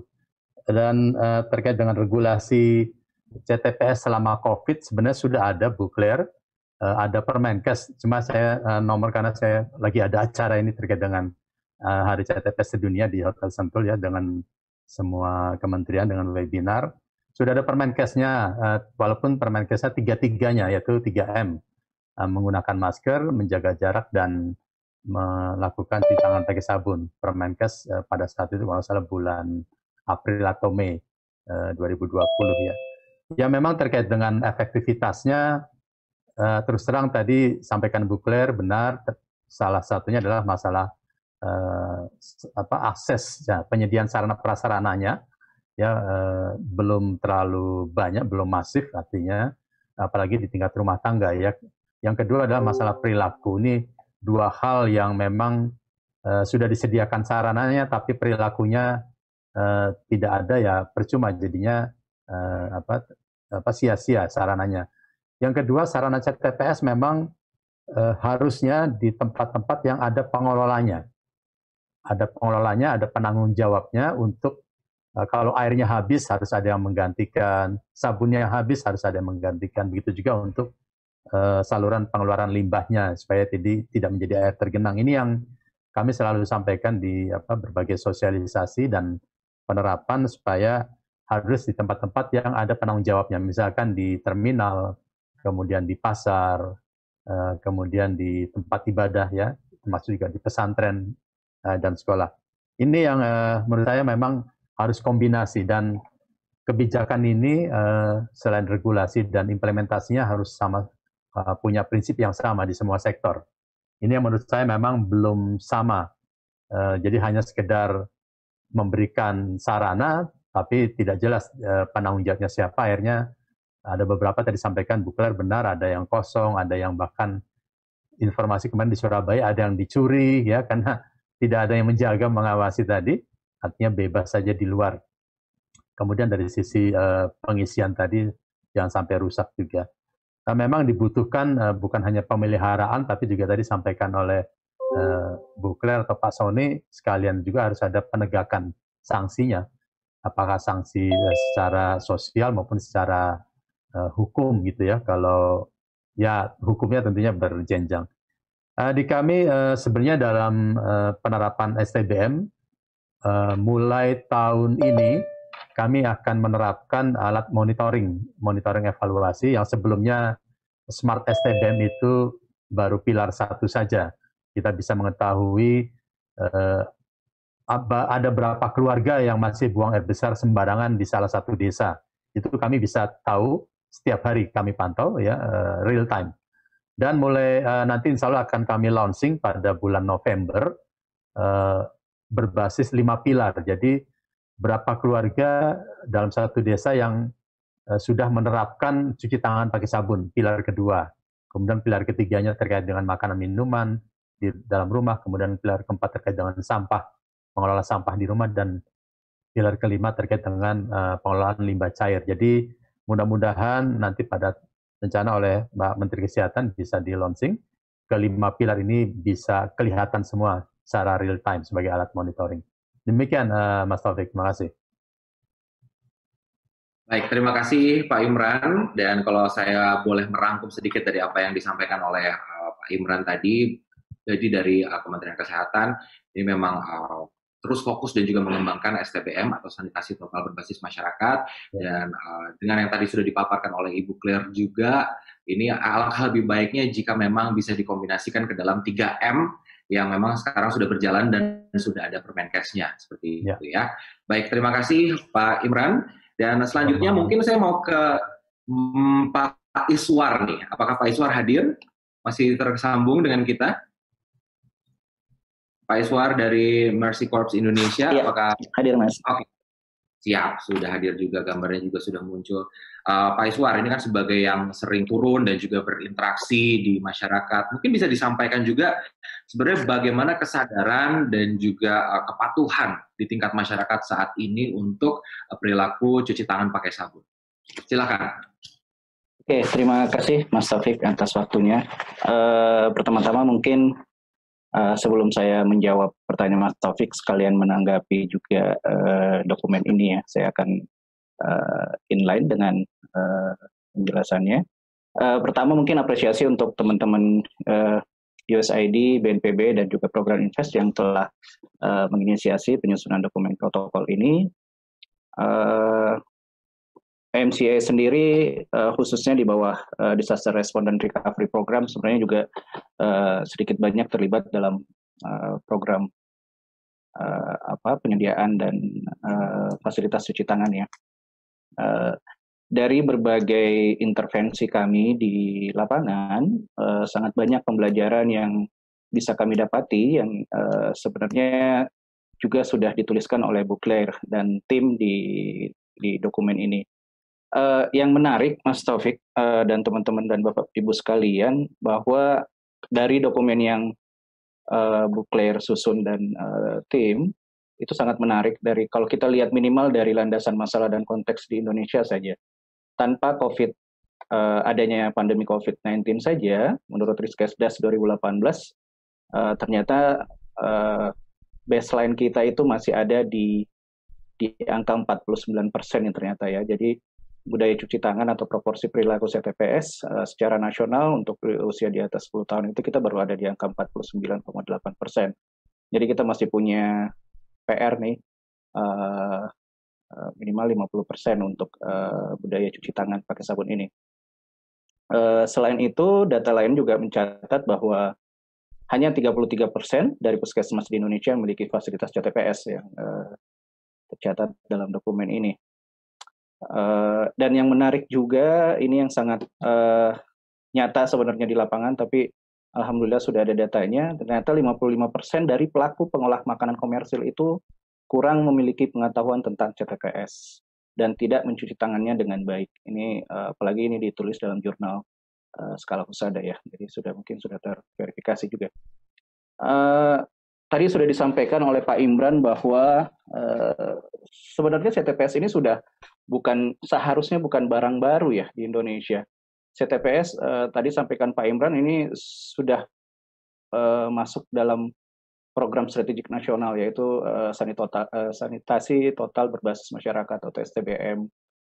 Dan uh, terkait dengan regulasi C T P S selama COVID sebenarnya sudah ada, Bu Claire, uh, ada Permenkes, cuma saya uh, nomor karena saya lagi ada acara ini terkait dengan uh, Hari C T P S Sedunia di Hotel Sentul ya, dengan semua kementerian dengan webinar. Sudah ada Permenkesnya, uh, walaupun Permenkesnya tiga-tiganya, yaitu tiga M, uh, menggunakan masker, menjaga jarak, dan melakukan cuci tangan pakai sabun. Permenkes uh, pada saat itu kalau salah bulan April atau Mei uh, dua ribu dua puluh ya. Ya memang terkait dengan efektivitasnya, uh, terus terang tadi sampaikan Bu Claire benar, salah satunya adalah masalah uh, apa akses ya, penyediaan sarana prasarananya ya uh, belum terlalu banyak, belum masif artinya, apalagi di tingkat rumah tangga ya. Yang kedua adalah masalah perilaku. Ini dua hal yang memang uh, sudah disediakan sarananya tapi perilakunya uh, tidak ada ya percuma jadinya uh, apa apa sia-sia sarananya. Yang kedua, sarana C T P S memang uh, harusnya di tempat-tempat yang ada pengelolanya. Ada pengelolanya, ada penanggung jawabnya untuk uh, kalau airnya habis harus ada yang menggantikan, sabunnya yang habis harus ada yang menggantikan. Begitu juga untuk uh, saluran pengeluaran limbahnya supaya tidak tidak menjadi air tergenang. Ini yang kami selalu sampaikan di apa, berbagai sosialisasi dan penerapan supaya harus di tempat-tempat yang ada penanggung jawabnya, misalkan di terminal, kemudian di pasar, uh, kemudian di tempat ibadah ya, termasuk juga di pesantren uh, dan sekolah. Ini yang uh, menurut saya memang harus kombinasi dan kebijakan ini uh, selain regulasi dan implementasinya harus sama uh, punya prinsip yang sama di semua sektor. Ini yang menurut saya memang belum sama. Uh, jadi hanya sekedar memberikan sarana, tapi tidak jelas uh, penanggung jawabnya siapa. Akhirnya ada beberapa tadi sampaikan Bu Claire benar, ada yang kosong, ada yang bahkan informasi kemarin di Surabaya ada yang dicuri ya karena tidak ada yang menjaga mengawasi tadi, artinya bebas saja di luar. Kemudian dari sisi uh, pengisian tadi jangan sampai rusak juga. Nah, memang dibutuhkan uh, bukan hanya pemeliharaan tapi juga tadi sampaikan oleh uh, Bu Claire atau Pak Sony sekalian juga harus ada penegakan sanksinya. Apakah sanksi uh, secara sosial maupun secara uh, hukum gitu ya. Kalau ya hukumnya tentunya berjenjang. Uh, di kami uh, sebenarnya dalam uh, penerapan S T B M uh, mulai tahun ini kami akan menerapkan alat monitoring, monitoring evaluasi yang sebelumnya Smart S T B M itu baru pilar satu saja. Kita bisa mengetahui uh, ada berapa keluarga yang masih buang air besar sembarangan di salah satu desa. Itu kami bisa tahu setiap hari kami pantau ya uh, real time. Dan mulai uh, nanti insya Allah akan kami launching pada bulan November uh, berbasis lima pilar. Jadi berapa keluarga dalam satu desa yang uh, sudah menerapkan cuci tangan pakai sabun, pilar kedua. Kemudian pilar ketiganya terkait dengan makanan minuman di dalam rumah. Kemudian pilar keempat terkait dengan sampah, pengelola sampah di rumah. Dan pilar kelima terkait dengan uh, pengelolaan limbah cair. Jadi mudah-mudahan nanti pada rencana oleh Mbak Menteri Kesehatan bisa di-launching. Kelima pilar ini bisa kelihatan semua secara real time sebagai alat monitoring. Demikian uh, Mas Taufik, terima kasih. Baik, terima kasih Pak Imran. Dan kalau saya boleh merangkum sedikit dari apa yang disampaikan oleh uh, Pak Imran tadi, jadi dari uh, Kementerian Kesehatan, ini memang uh, terus fokus dan juga mengembangkan S T B M atau sanitasi total berbasis masyarakat. Dan uh, dengan yang tadi sudah dipaparkan oleh Ibu Claire juga, ini alangkah lebih baiknya jika memang bisa dikombinasikan ke dalam tiga M yang memang sekarang sudah berjalan dan sudah ada Permenkesnya seperti ya. Itu ya. Baik, terima kasih Pak Imran. Dan selanjutnya oh, mungkin saya mau ke hmm, Pak Iswar nih. Apakah Pak Iswar hadir? Masih tersambung dengan kita? Pak Iswar dari Mercy Corps Indonesia, ya, apakah hadir Mas? Oke, siap, sudah hadir juga, gambarnya juga sudah muncul. Uh, Pak Iswar ini kan sebagai yang sering turun dan juga berinteraksi di masyarakat, mungkin bisa disampaikan juga sebenarnya bagaimana kesadaran dan juga uh, kepatuhan di tingkat masyarakat saat ini untuk uh, perilaku cuci tangan pakai sabun. Silakan. Oke, terima kasih Mas Taufik atas waktunya. Uh, pertama-tama mungkin Uh, sebelum saya menjawab pertanyaan Mas Taufik, sekalian menanggapi juga uh, dokumen ini ya, saya akan uh, inline dengan uh, penjelasannya. Uh, pertama mungkin apresiasi untuk teman-teman uh, U S A I D, B N P B, dan juga Program Invest yang telah uh, menginisiasi penyusunan dokumen protokol ini. Uh, M C A sendiri uh, khususnya di bawah uh, Disaster Response and Recovery Program sebenarnya juga uh, sedikit banyak terlibat dalam uh, program uh, apa penyediaan dan uh, fasilitas cuci tangan ya. Uh, dari berbagai intervensi kami di lapangan uh, sangat banyak pembelajaran yang bisa kami dapati yang uh, sebenarnya juga sudah dituliskan oleh Bu Claire dan tim di di dokumen ini. Uh, yang menarik, Mas Taufik uh, dan teman-teman dan Bapak Ibu sekalian, bahwa dari dokumen yang uh, Bu Claire susun dan uh, tim, itu sangat menarik dari kalau kita lihat minimal dari landasan masalah dan konteks di Indonesia saja. Tanpa COVID, uh, adanya pandemi COVID sembilan belas saja, menurut Riskesdas dua ribu delapan belas, uh, ternyata uh, baseline kita itu masih ada di di angka empat puluh sembilan persen yang ternyata ya. Jadi budaya cuci tangan atau proporsi perilaku C T P S uh, secara nasional untuk usia di atas sepuluh tahun itu kita baru ada di angka empat puluh sembilan koma delapan persen. Jadi kita masih punya P R nih, uh, uh, minimal lima puluh persen untuk uh, budaya cuci tangan pakai sabun ini. Uh, selain itu, data lain juga mencatat bahwa hanya tiga puluh tiga persen dari puskesmas di Indonesia memiliki fasilitas C T P S yang uh, tercatat dalam dokumen ini. Uh, dan yang menarik juga, ini yang sangat uh, nyata sebenarnya di lapangan, tapi alhamdulillah sudah ada datanya, ternyata lima puluh lima persen dari pelaku pengolah makanan komersil itu kurang memiliki pengetahuan tentang C T P S dan tidak mencuci tangannya dengan baik. Ini uh, apalagi ini ditulis dalam jurnal uh, skala Husada ya, jadi sudah mungkin sudah terverifikasi juga. Uh, tadi sudah disampaikan oleh Pak Imran bahwa uh, sebenarnya C T P S ini sudah bukan seharusnya bukan barang baru ya di Indonesia. C T P S uh, tadi sampaikan Pak Imran ini sudah uh, masuk dalam program strategik nasional yaitu uh, sanitota, uh, sanitasi total berbasis masyarakat atau S T B M.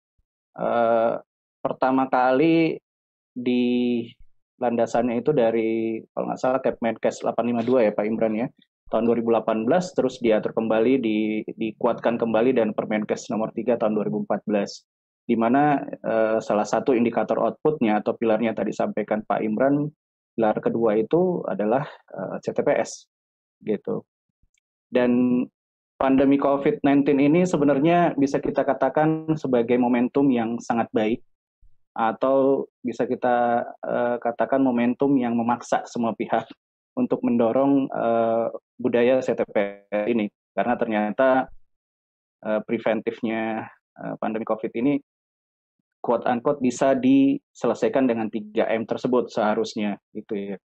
Uh, pertama kali di landasannya itu dari kalau nggak salah Kepmenkes delapan lima dua ya Pak Imran ya tahun dua ribu delapan belas, terus diatur kembali di, dikuatkan kembali dan Permenkes nomor tiga tahun dua ribu empat belas. Di mana uh, salah satu indikator outputnya atau pilarnya tadi sampaikan Pak Imran, pilar kedua itu adalah uh, C T P S, gitu. Dan pandemi COVID sembilan belas ini sebenarnya bisa kita katakan sebagai momentum yang sangat baik, atau bisa kita uh, katakan momentum yang memaksa semua pihak untuk mendorong uh, budaya C T P S ini, karena ternyata uh, preventifnya uh, pandemi COVID ini quote-unquote bisa diselesaikan dengan tiga M tersebut seharusnya gitu ya.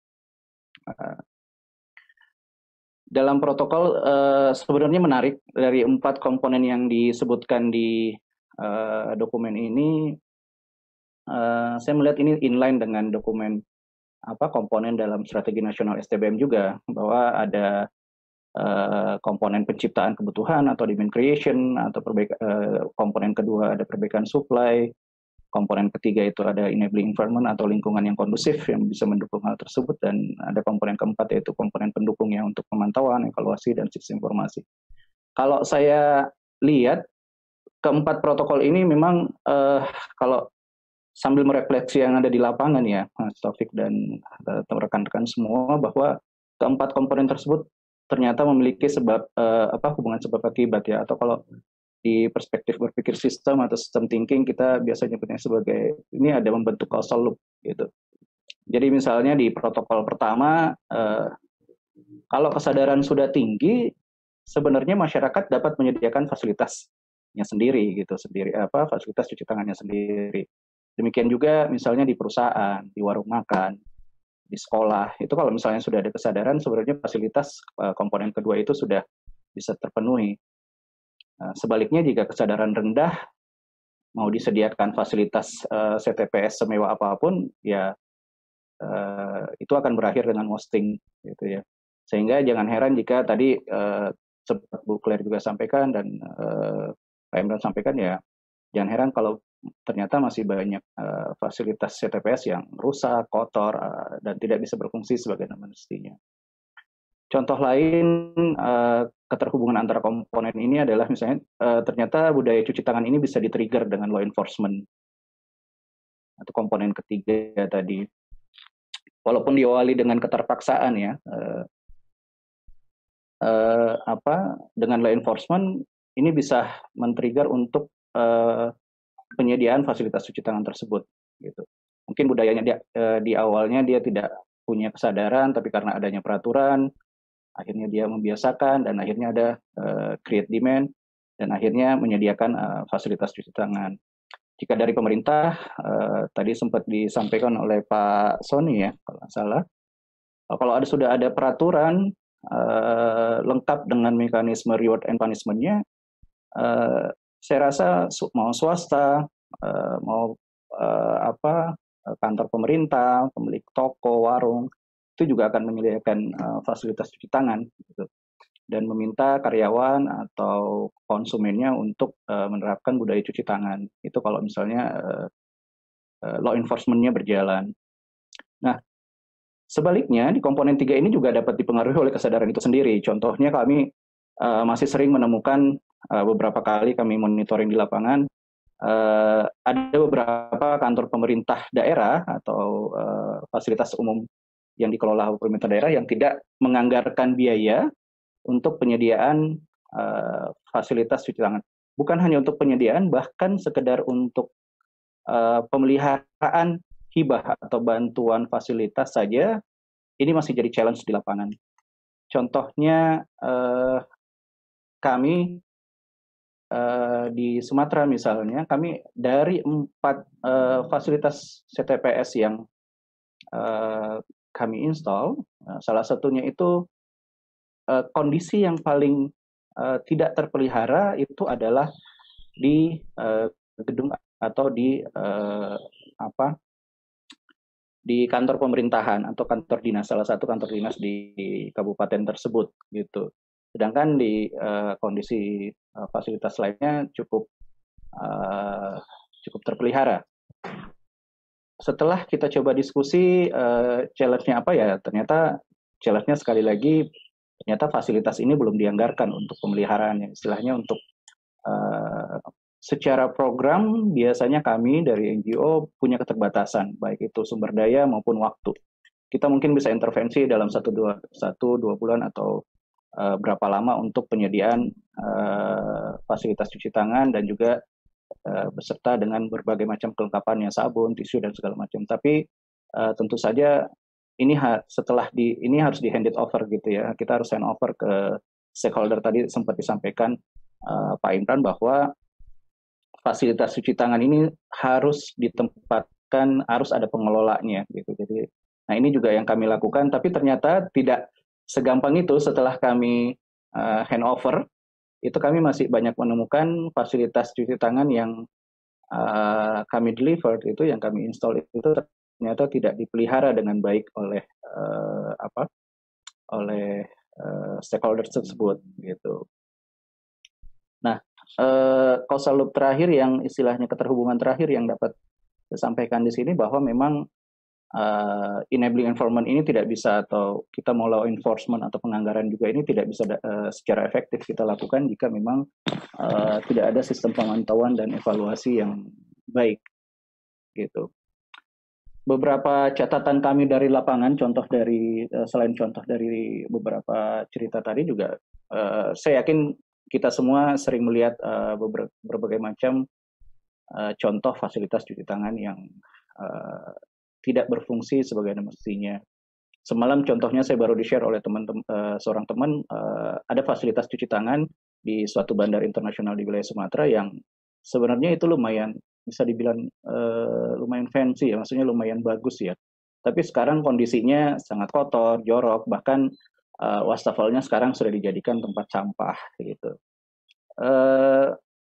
Dalam protokol uh, sebenarnya menarik dari empat komponen yang disebutkan di uh, dokumen ini, uh, saya melihat ini inline dengan dokumen apa komponen dalam strategi nasional S T B M juga, bahwa ada uh, komponen penciptaan kebutuhan atau demand creation, atau perbaik, uh, komponen kedua ada perbaikan supply. Komponen ketiga itu ada enabling environment atau lingkungan yang kondusif yang bisa mendukung hal tersebut, dan ada komponen keempat yaitu komponen pendukungnya untuk pemantauan, evaluasi, dan sistem informasi. Kalau saya lihat keempat protokol ini memang uh, kalau sambil merefleksi yang ada di lapangan ya Mas Taufik dan uh, rekan-rekan semua, bahwa keempat komponen tersebut ternyata memiliki sebab uh, apa hubungan sebab akibat ya, atau kalau di perspektif berpikir sistem atau sistem thinking kita biasanya nyebutnya sebagai ini ada membentuk causal loop gitu. Jadi misalnya di protokol pertama eh, kalau kesadaran sudah tinggi, sebenarnya masyarakat dapat menyediakan fasilitasnya sendiri gitu, sendiri apa fasilitas cuci tangannya sendiri. Demikian juga misalnya di perusahaan, di warung makan, di sekolah, itu kalau misalnya sudah ada kesadaran, sebenarnya fasilitas eh, komponen kedua itu sudah bisa terpenuhi. Nah, sebaliknya jika kesadaran rendah, mau disediakan fasilitas uh, C T P S semewah apapun, ya uh, itu akan berakhir dengan wasting, gitu ya. Sehingga jangan heran jika tadi uh, sempat Bu Claire juga sampaikan dan uh, Pak Imran sampaikan ya, jangan heran kalau ternyata masih banyak uh, fasilitas C T P S yang rusak, kotor, uh, dan tidak bisa berfungsi sebagaimana mestinya. Contoh lain uh, keterhubungan antara komponen ini adalah misalnya uh, ternyata budaya cuci tangan ini bisa di-trigger dengan law enforcement atau komponen ketiga tadi. Walaupun diawali dengan keterpaksaan ya, uh, uh, apa dengan law enforcement ini bisa men-trigger untuk uh, penyediaan fasilitas cuci tangan tersebut. Gitu. Mungkin budayanya dia, uh, di awalnya dia tidak punya kesadaran, tapi karena adanya peraturan, akhirnya dia membiasakan dan akhirnya ada uh, create demand dan akhirnya menyediakan uh, fasilitas cuci tangan. Jika dari pemerintah uh, tadi sempat disampaikan oleh Pak Sony ya kalau nggak salah, uh, kalau ada sudah ada peraturan uh, lengkap dengan mekanisme reward and punishment-nya, uh, saya rasa mau swasta, uh, mau uh, apa kantor pemerintah, pemilik toko, warung, itu juga akan menyediakan uh, fasilitas cuci tangan gitu, dan meminta karyawan atau konsumennya untuk uh, menerapkan budaya cuci tangan. Itu kalau misalnya uh, uh, law enforcement-nya berjalan. Nah, sebaliknya di komponen tiga ini juga dapat dipengaruhi oleh kesadaran itu sendiri. Contohnya kami uh, masih sering menemukan uh, beberapa kali kami monitoring di lapangan, Uh, ada beberapa kantor pemerintah daerah atau uh, fasilitas umum yang dikelola pemerintah daerah yang tidak menganggarkan biaya untuk penyediaan uh, fasilitas cuci tangan. Bukan hanya untuk penyediaan, bahkan sekedar untuk uh, pemeliharaan hibah atau bantuan fasilitas saja, ini masih jadi challenge di lapangan. Contohnya uh, kami Uh, di Sumatera misalnya, kami dari empat uh, fasilitas C T P S yang uh, kami install, uh, salah satunya itu uh, kondisi yang paling uh, tidak terpelihara itu adalah di uh, gedung atau di uh, apa di kantor pemerintahan atau kantor dinas, salah satu kantor dinas di, di kabupaten tersebut gitu. Sedangkan di uh, kondisi uh, fasilitas lainnya cukup uh, cukup terpelihara. Setelah kita coba diskusi uh, challenge-nya apa ya, ternyata challenge-nya sekali lagi ternyata fasilitas ini belum dianggarkan untuk pemeliharaannya. Istilahnya untuk uh, secara program biasanya kami dari N G O punya keterbatasan, baik itu sumber daya maupun waktu. Kita mungkin bisa intervensi dalam satu dua satu dua bulan atau Uh, berapa lama untuk penyediaan uh, fasilitas cuci tangan dan juga uh, beserta dengan berbagai macam kelengkapannya, sabun, tisu dan segala macam. Tapi uh, tentu saja ini ha- setelah di ini harus di handed over gitu ya. Kita harus hand over ke stakeholder. Tadi sempat disampaikan uh, Pak Imran bahwa fasilitas cuci tangan ini harus ditempatkan, harus ada pengelolanya gitu. Jadi, nah ini juga yang kami lakukan. Tapi ternyata tidak segampang itu. Setelah kami uh, handover, itu kami masih banyak menemukan fasilitas cuci tangan yang uh, kami deliver, itu yang kami install itu ternyata tidak dipelihara dengan baik oleh uh, apa oleh uh, stakeholders tersebut gitu. Nah, uh, causal loop terakhir yang istilahnya keterhubungan terakhir yang dapat disampaikan di sini bahwa memang Uh, enabling environment ini tidak bisa, atau kita mau law enforcement atau penganggaran juga ini tidak bisa uh, secara efektif kita lakukan jika memang uh, tidak ada sistem pemantauan dan evaluasi yang baik gitu. Beberapa catatan kami dari lapangan, contoh dari uh, selain contoh dari beberapa cerita tadi juga, uh, saya yakin kita semua sering melihat uh, beberapa, berbagai macam uh, contoh fasilitas cuci tangan yang uh, tidak berfungsi sebagaimana mestinya. Semalam contohnya saya baru di-share oleh teman-teman uh, seorang teman, uh, ada fasilitas cuci tangan di suatu bandar internasional di wilayah Sumatera yang sebenarnya itu lumayan bisa dibilang uh, lumayan fancy ya, maksudnya lumayan bagus ya. Tapi sekarang kondisinya sangat kotor, jorok, bahkan uh, wastafelnya sekarang sudah dijadikan tempat sampah gitu. Uh,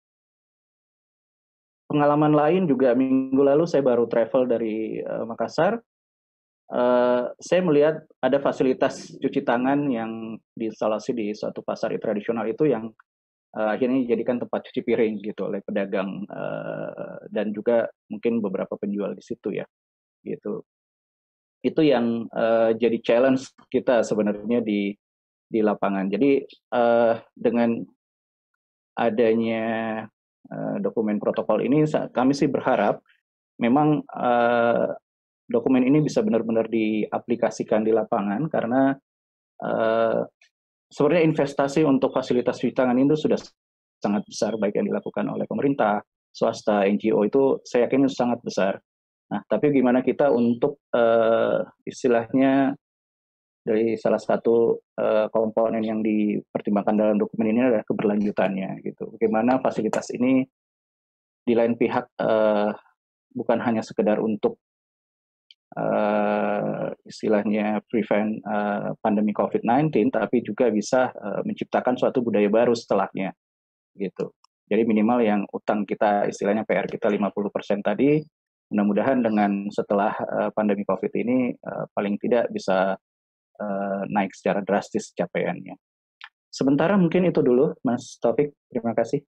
Pengalaman lain juga, minggu lalu saya baru travel dari uh, Makassar. Uh, saya melihat ada fasilitas cuci tangan yang diinstalasi di suatu pasar tradisional itu yang uh, akhirnya dijadikan tempat cuci piring gitu oleh pedagang uh, dan juga mungkin beberapa penjual di situ ya, gitu. Itu yang uh, jadi challenge kita sebenarnya di di lapangan. Jadi uh, dengan adanya Uh, dokumen protokol ini, kami sih berharap memang uh, dokumen ini bisa benar-benar diaplikasikan di lapangan, karena uh, sebenarnya investasi untuk fasilitas cuci tangan itu sudah sangat besar, baik yang dilakukan oleh pemerintah, swasta, N G O, itu saya yakin itu sangat besar. Nah, tapi gimana kita untuk uh, istilahnya dari salah satu uh, komponen yang dipertimbangkan dalam dokumen ini adalah keberlanjutannya gitu. Bagaimana fasilitas ini di lain pihak uh, bukan hanya sekedar untuk uh, istilahnya prevent uh, pandemi covid sembilan belas, tapi juga bisa uh, menciptakan suatu budaya baru setelahnya, gitu. Jadi minimal yang utang kita, istilahnya P R kita lima puluh persen tadi, mudah-mudahan dengan setelah uh, pandemi COVID ini uh, paling tidak bisa uh, naik secara drastis capaiannya. Sementara mungkin itu dulu, Mas Taufik. Terima kasih.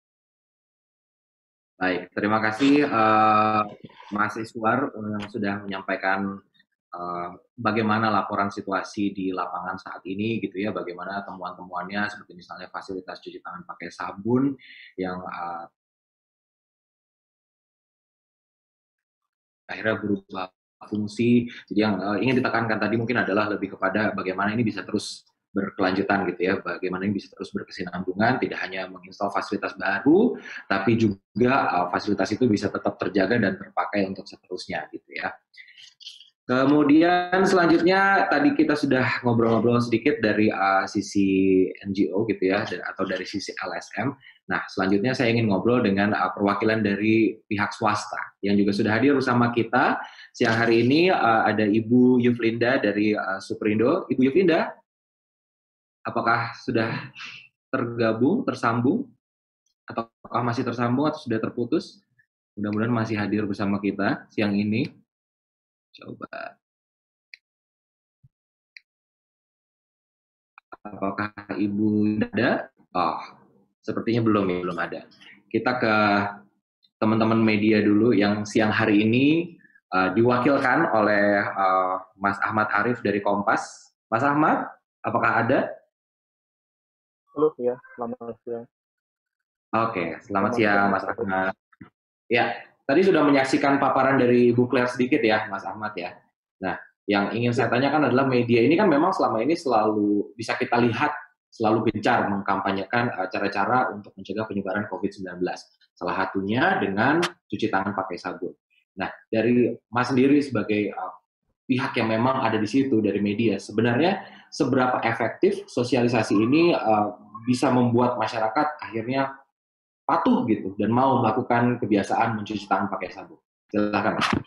Baik, terima kasih uh, Mas Iswar yang sudah menyampaikan uh, bagaimana laporan situasi di lapangan saat ini, gitu ya, bagaimana temuan-temuannya, seperti misalnya fasilitas cuci tangan pakai sabun yang uh, akhirnya berubah fungsi. Jadi yang uh, ingin ditekankan tadi mungkin adalah lebih kepada bagaimana ini bisa terus berkelanjutan, gitu ya, bagaimana ini bisa terus berkesinambungan, tidak hanya menginstal fasilitas baru, tapi juga uh, fasilitas itu bisa tetap terjaga dan terpakai untuk seterusnya, gitu ya. Kemudian selanjutnya tadi kita sudah ngobrol-ngobrol sedikit dari uh, sisi N G O, gitu ya, dan, atau dari sisi L S M. Nah, selanjutnya saya ingin ngobrol dengan uh, perwakilan dari pihak swasta yang juga sudah hadir bersama kita siang hari ini. Uh, ada Ibu Yuflinda dari uh, Superindo. Ibu Yuflinda, apakah sudah tergabung, tersambung, ataukah masih tersambung atau sudah terputus? Mudah-mudahan masih hadir bersama kita siang ini. Coba. Apakah Ibu ada? Oh, sepertinya belum ya, belum ada. Kita ke teman-teman media dulu yang siang hari ini uh, diwakilkan oleh uh, Mas Ahmad Arif dari Kompas. Mas Ahmad, apakah ada? Halo, ya, selamat siang. Oke, selamat siang Mas Ahmad. Ya, tadi sudah menyaksikan paparan dari Ibu Claire sedikit ya, Mas Ahmad ya. Nah, yang ingin saya tanyakan adalah media ini kan memang selama ini selalu bisa kita lihat selalu gencar mengkampanyekan uh, cara-cara untuk mencegah penyebaran covid sembilan belas. Salah satunya dengan cuci tangan pakai sabun. Nah, dari Mas sendiri sebagai uh, pihak yang memang ada di situ dari media, sebenarnya seberapa efektif sosialisasi ini uh, bisa membuat masyarakat akhirnya patuh gitu dan mau melakukan kebiasaan mencuci tangan pakai sabun. Silakan, Mas.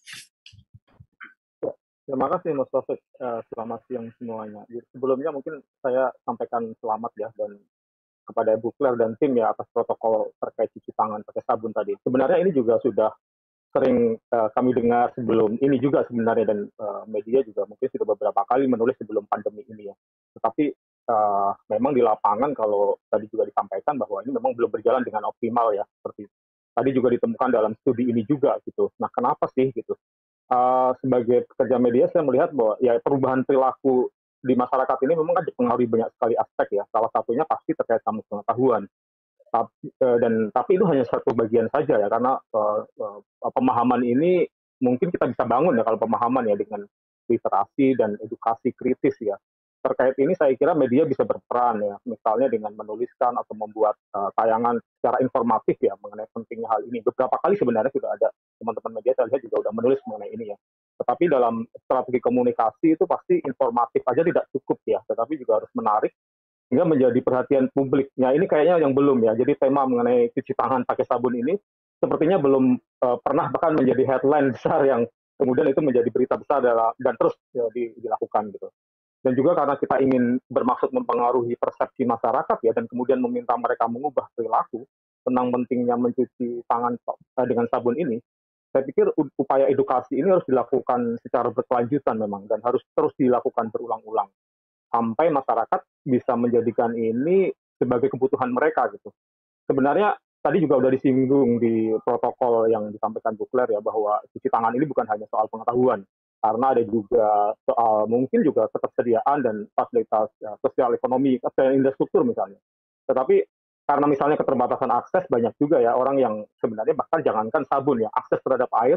Terima kasih Mas Taufik. Uh, selamat siang semuanya. Sebelumnya mungkin saya sampaikan selamat ya dan kepada Bu Claire dan tim ya atas protokol terkait cuci tangan pakai sabun tadi. Sebenarnya ini juga sudah sering uh, kami dengar sebelum ini juga sebenarnya, dan uh, media juga mungkin sudah beberapa kali menulis sebelum pandemi ini ya. Tetapi uh, memang di lapangan kalau tadi juga disampaikan bahwa ini memang belum berjalan dengan optimal ya, seperti tadi juga ditemukan dalam studi ini juga gitu. Nah, kenapa sih gitu? Uh, sebagai pekerja media saya melihat bahwa ya perubahan perilaku di masyarakat ini memang kan dipengaruhi banyak sekali aspek ya. Salah satunya pasti terkait sama pengetahuan. Tapi, dan tapi itu hanya satu bagian saja ya, karena uh, uh, pemahaman ini mungkin kita bisa bangun ya kalau pemahaman ya dengan literasi dan edukasi kritis ya. Terkait ini saya kira media bisa berperan ya, misalnya dengan menuliskan atau membuat uh, tayangan secara informatif ya mengenai pentingnya hal ini. Beberapa kali sebenarnya sudah ada teman-teman media saya lihat juga sudah menulis mengenai ini ya. Tetapi dalam strategi komunikasi itu pasti informatif aja tidak cukup ya, tetapi juga harus menarik sehingga menjadi perhatian publik. Nah, ini kayaknya yang belum ya. Jadi tema mengenai cuci tangan pakai sabun ini sepertinya belum uh, pernah bahkan menjadi headline besar yang kemudian itu menjadi berita besar adalah, dan terus ya, di, dilakukan gitu. Dan juga karena kita ingin bermaksud mempengaruhi persepsi masyarakat ya, dan kemudian meminta mereka mengubah perilaku tentang pentingnya mencuci tangan uh, dengan sabun ini, saya pikir upaya edukasi ini harus dilakukan secara berkelanjutan memang, dan harus terus dilakukan berulang-ulang sampai masyarakat bisa menjadikan ini sebagai kebutuhan mereka gitu. Sebenarnya tadi juga sudah disinggung di protokol yang disampaikan Bu Claire ya, bahwa cuci tangan ini bukan hanya soal pengetahuan, karena ada juga soal mungkin juga ketersediaan dan fasilitas ya, sosial ekonomi, dan infrastruktur misalnya. Tetapi karena misalnya keterbatasan akses, banyak juga ya orang yang sebenarnya bahkan jangankan sabun ya, akses terhadap air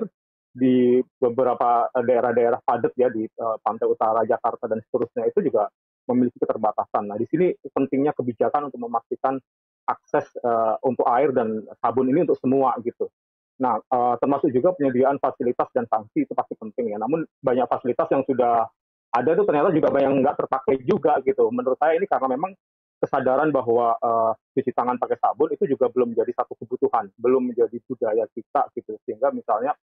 di beberapa daerah-daerah padat ya di uh, pantai utara Jakarta dan seterusnya itu juga memiliki keterbatasan. Nah, di sini pentingnya kebijakan untuk memastikan akses uh, untuk air dan sabun ini untuk semua gitu. Nah, uh, termasuk juga penyediaan fasilitas dan sanksi itu pasti penting ya. Namun banyak fasilitas yang sudah ada itu ternyata juga banyak nggak terpakai juga gitu. Menurut saya ini karena memang kesadaran bahwa uh, cuci tangan pakai sabun itu juga belum menjadi satu kebutuhan, belum menjadi budaya kita gitu. Sehingga misalnya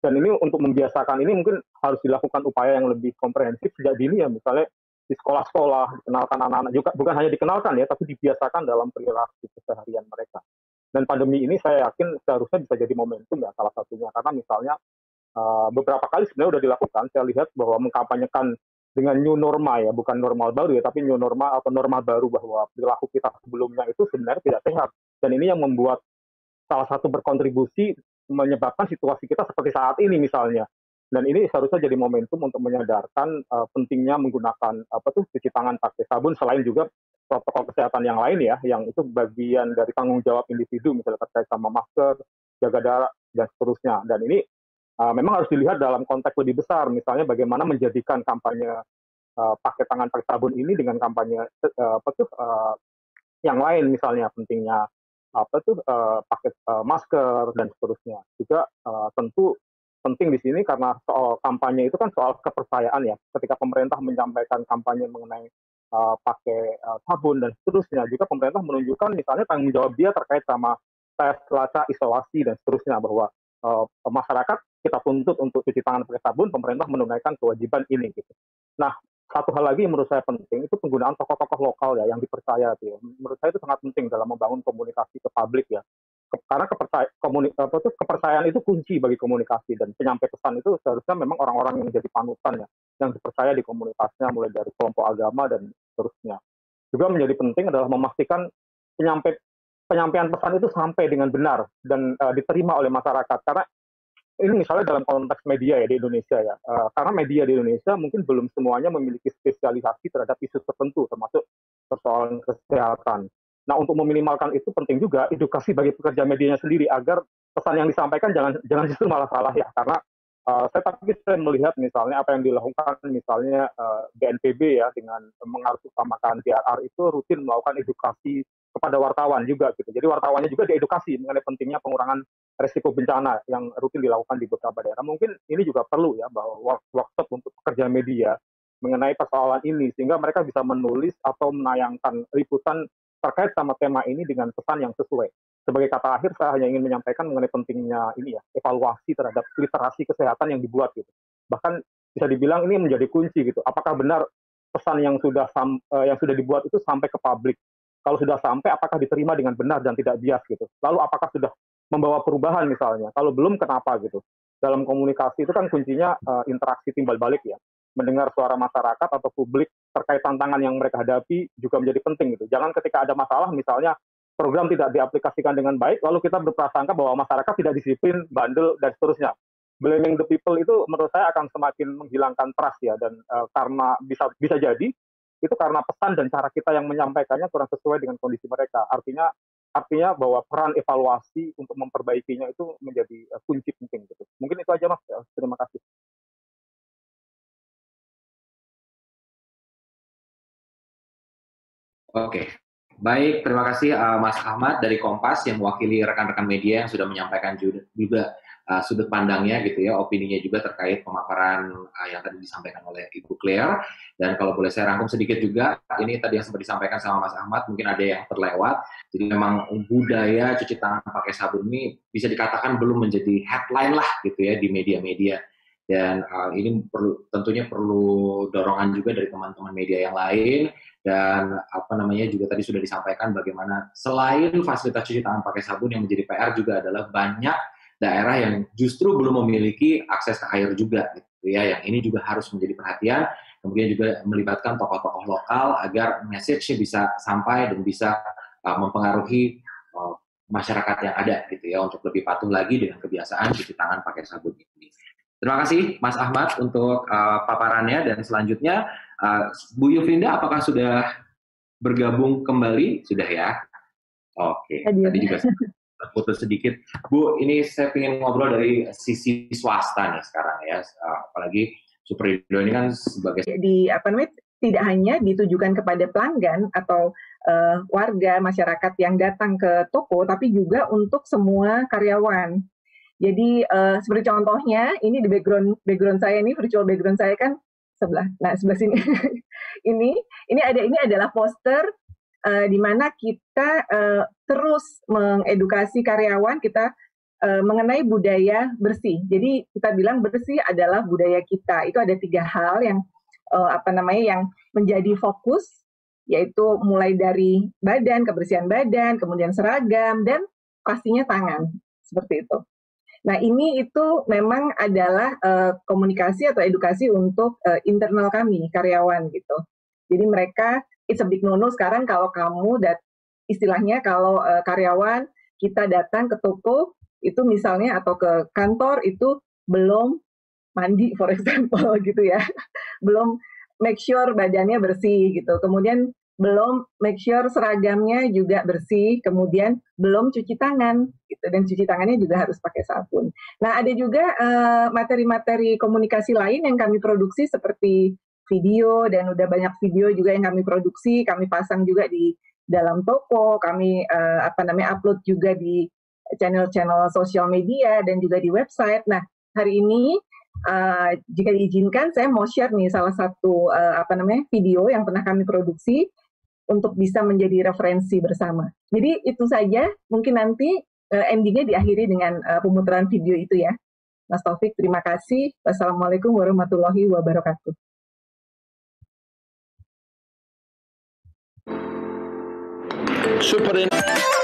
Dan ini untuk membiasakan ini mungkin harus dilakukan upaya yang lebih komprehensif sejak dini ya, misalnya di sekolah-sekolah, dikenalkan anak-anak juga, bukan hanya dikenalkan ya, tapi dibiasakan dalam perilaku keseharian mereka. Dan pandemi ini saya yakin seharusnya bisa jadi momentum ya salah satunya, karena misalnya uh, beberapa kali sebenarnya sudah dilakukan, saya lihat bahwa mengkampanyekan dengan new normal ya, bukan normal baru ya, tapi new normal atau norma baru, bahwa perilaku kita sebelumnya itu sebenarnya tidak sehat. Dan ini yang membuat salah satu berkontribusi menyebabkan situasi kita seperti saat ini misalnya. Dan ini seharusnya jadi momentum untuk menyadarkan uh, pentingnya menggunakan apa tuh cuci tangan pakai sabun, selain juga protokol kesehatan yang lain ya, yang itu bagian dari tanggung jawab individu, misalnya terkait sama masker, jaga jarak, dan seterusnya. Dan ini uh, memang harus dilihat dalam konteks lebih besar, misalnya bagaimana menjadikan kampanye uh, pakai tangan pakai sabun ini dengan kampanye uh, apa tuh uh, yang lain, misalnya pentingnya apa tuh uh, pakai uh, masker dan seterusnya. Juga uh, tentu penting di sini karena soal kampanye itu kan soal kepercayaan ya. Ketika pemerintah menyampaikan kampanye mengenai uh, pakai uh, sabun dan seterusnya, juga pemerintah menunjukkan misalnya tanggung jawab dia terkait sama tes, lacak, isolasi dan seterusnya, bahwa uh, masyarakat kita tuntut untuk cuci tangan pakai sabun, pemerintah menunaikan kewajiban ini gitu. Nah, satu hal lagi yang menurut saya penting itu penggunaan tokoh-tokoh lokal ya yang dipercaya tuh. Menurut saya itu sangat penting dalam membangun komunikasi ke publik ya. Karena kepercayaan, komuni, apa tuh, kepercayaan itu kunci bagi komunikasi, dan penyampai pesan itu seharusnya memang orang-orang yang menjadi panutan ya, yang dipercaya di komunitasnya, mulai dari kelompok agama dan seterusnya. Juga menjadi penting adalah memastikan penyampai, penyampaian pesan itu sampai dengan benar dan uh, diterima oleh masyarakat. Karena ini misalnya dalam konteks media ya di Indonesia ya, uh, karena media di Indonesia mungkin belum semuanya memiliki spesialisasi terhadap isu tertentu, termasuk persoalan kesehatan. Nah, untuk meminimalkan itu penting juga edukasi bagi pekerja medianya sendiri agar pesan yang disampaikan jangan jangan justru malah salah ya. Karena uh, saya tapi saya melihat misalnya apa yang dilakukan misalnya uh, B N P B ya dengan mengatasnamakan D R R itu rutin melakukan edukasi kepada wartawan juga gitu. Jadi wartawannya juga diedukasi mengenai pentingnya pengurangan risiko bencana yang rutin dilakukan di beberapa daerah. Mungkin ini juga perlu ya, bahwa workshop untuk pekerja media mengenai persoalan ini, sehingga mereka bisa menulis atau menayangkan liputan terkait sama tema ini dengan pesan yang sesuai. Sebagai kata akhir, saya hanya ingin menyampaikan mengenai pentingnya ini ya, evaluasi terhadap literasi kesehatan yang dibuat gitu. Bahkan bisa dibilang ini menjadi kunci gitu. Apakah benar pesan yang sudah sam, uh, yang sudah dibuat itu sampai ke publik? Kalau sudah sampai, apakah diterima dengan benar dan tidak bias gitu? Lalu apakah sudah membawa perubahan misalnya? Kalau belum, kenapa gitu? Dalam komunikasi itu kan kuncinya uh, interaksi timbal balik ya. Mendengar suara masyarakat atau publik terkait tantangan yang mereka hadapi juga menjadi penting gitu. Jangan ketika ada masalah, misalnya program tidak diaplikasikan dengan baik, lalu kita berprasangka bahwa masyarakat tidak disiplin, bandel, dan seterusnya. Blaming the people itu menurut saya akan semakin menghilangkan trust ya, dan uh, karena bisa bisa jadi itu karena pesan dan cara kita yang menyampaikannya kurang sesuai dengan kondisi mereka. Artinya artinya bahwa peran evaluasi untuk memperbaikinya itu menjadi uh, kunci penting gitu. Mungkin itu aja Mas. Ya, terima kasih. Oke, baik. Terima kasih uh, Mas Ahmad dari Kompas yang mewakili rekan-rekan media yang sudah menyampaikan juga, juga uh, sudut pandangnya gitu ya, opininya juga terkait pemaparan uh, yang tadi disampaikan oleh Ibu Claire. Dan kalau boleh saya rangkum sedikit juga, ini tadi yang sempat disampaikan sama Mas Ahmad, mungkin ada yang terlewat. Jadi memang budaya cuci tangan pakai sabun ini bisa dikatakan belum menjadi headline lah gitu ya di media-media. Dan uh, ini perlu, tentunya perlu dorongan juga dari teman-teman media yang lain. Dan apa namanya juga tadi sudah disampaikan bagaimana selain fasilitas cuci tangan pakai sabun, yang menjadi P R juga adalah banyak daerah yang justru belum memiliki akses ke air juga gitu ya. Yang ini juga harus menjadi perhatian. Kemudian juga melibatkan tokoh-tokoh lokal agar message-nya bisa sampai dan bisa uh, mempengaruhi uh, masyarakat yang ada gitu ya, untuk lebih patuh lagi dengan kebiasaan cuci tangan pakai sabun ini. Terima kasih Mas Ahmad untuk uh, paparannya, dan selanjutnya uh, Bu Yufrinda apakah sudah bergabung kembali? Sudah ya? Oke, okay. Tadi juga terputus sedikit. Bu, ini saya ingin ngobrol dari sisi swasta nih sekarang ya, uh, apalagi Superindo ini kan sebagai... Di, apa namanya, tidak hanya ditujukan kepada pelanggan atau uh, warga masyarakat yang datang ke toko, tapi juga untuk semua karyawan. Jadi uh, seperti contohnya ini di background background saya ini, virtual background saya kan sebelah, nah sebelah sini ini ini ada ini adalah poster uh, di mana kita uh, terus mengedukasi karyawan, kita uh, mengenai budaya bersih. Jadi kita bilang bersih adalah budaya kita. Itu ada tiga hal yang uh, apa namanya yang menjadi fokus, yaitu mulai dari badan, kebersihan badan, kemudian seragam, dan pastinya tangan, seperti itu. Nah ini itu memang adalah uh, komunikasi atau edukasi untuk uh, internal kami, karyawan gitu. Jadi mereka, it's a big no-no sekarang kalau kamu, dat istilahnya kalau uh, karyawan kita datang ke toko, itu misalnya atau ke kantor itu belum mandi for example gitu ya, belum make sure badannya bersih gitu, kemudian belum make sure seragamnya juga bersih, kemudian belum cuci tangan, gitu, dan cuci tangannya juga harus pakai sabun. Nah, ada juga uh, materi-materi komunikasi lain yang kami produksi seperti video, dan udah banyak video juga yang kami produksi, kami pasang juga di dalam toko, kami uh, apa namanya upload juga di channel-channel sosial media dan juga di website. Nah, hari ini uh, jika diizinkan, saya mau share nih salah satu uh, apa namanya video yang pernah kami produksi untuk bisa menjadi referensi bersama. Jadi itu saja, mungkin nanti uh, endingnya diakhiri dengan uh, pemutaran video itu ya. Mas Taufik, terima kasih. Wassalamualaikum warahmatullahi wabarakatuh. Super.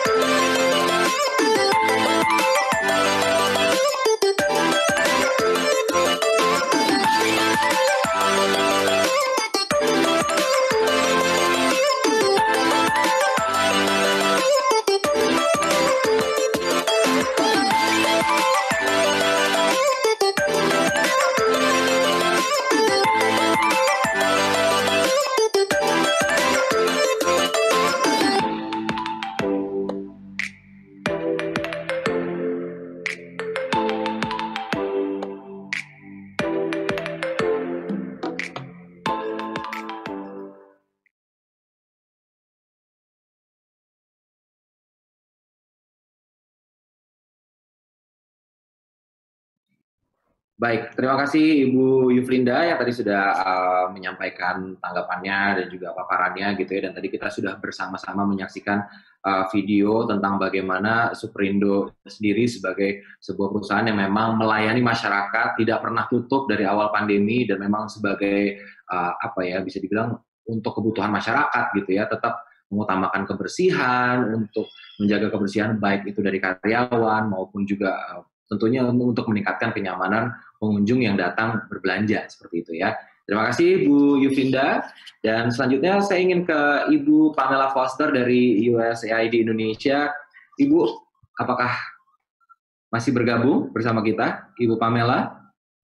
Baik, terima kasih Ibu Yuflinda yang tadi sudah uh, menyampaikan tanggapannya dan juga paparannya gitu ya. Dan tadi kita sudah bersama-sama menyaksikan uh, video tentang bagaimana Superindo sendiri sebagai sebuah perusahaan yang memang melayani masyarakat, tidak pernah tutup dari awal pandemi, dan memang sebagai uh, apa ya bisa dibilang untuk kebutuhan masyarakat gitu ya, tetap mengutamakan kebersihan, untuk menjaga kebersihan baik itu dari karyawan maupun juga uh, tentunya untuk meningkatkan kenyamanan pengunjung yang datang berbelanja, seperti itu ya. Terima kasih Bu Yuflinda, dan selanjutnya saya ingin ke Ibu Pamela Foster dari U S A I D Indonesia. Ibu, apakah masih bergabung bersama kita, Ibu Pamela?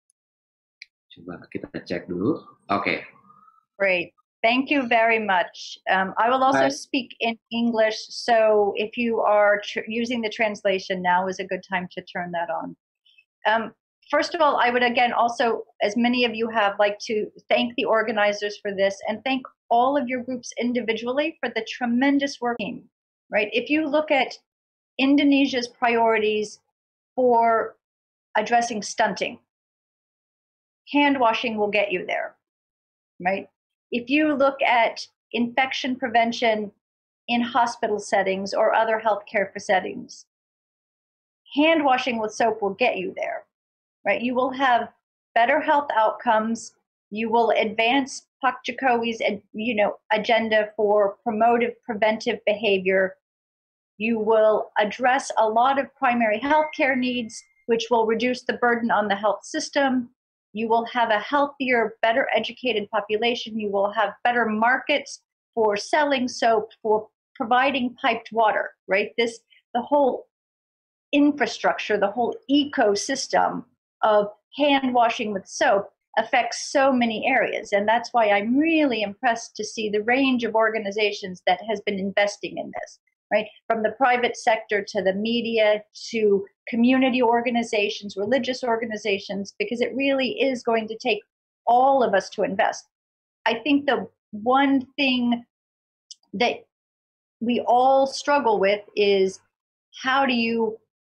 Coba kita cek dulu. Oke. Okay. Great. Thank you very much. Um, I will also Hi. speak in English, so if you are tr using the translation, now is a good time to turn that on. Um, first of all, I would again also, as many of you have, like to thank the organizers for this and thank all of your groups individually for the tremendous work team, right? If you look at Indonesia's priorities for addressing stunting, hand washing will get you there, right? If you look at infection prevention in hospital settings or other healthcare settings, hand washing with soap will get you there, right? You will have better health outcomes. You will advance Pak Jokowi's, you know, agenda for promotive preventive behavior. You will address a lot of primary healthcare needs, which will reduce the burden on the health system. You will have a healthier, better educated population. You will have better markets for selling soap, for providing piped water, right? This, the whole infrastructure, the whole ecosystem of hand washing with soap affects so many areas. And that's why I'm really impressed to see the range of organizations that has been investing in this, right? From the private sector to the media to community organizations, religious organizations, because it really is going to take all of us to invest. I think the one thing that we all struggle with is how do you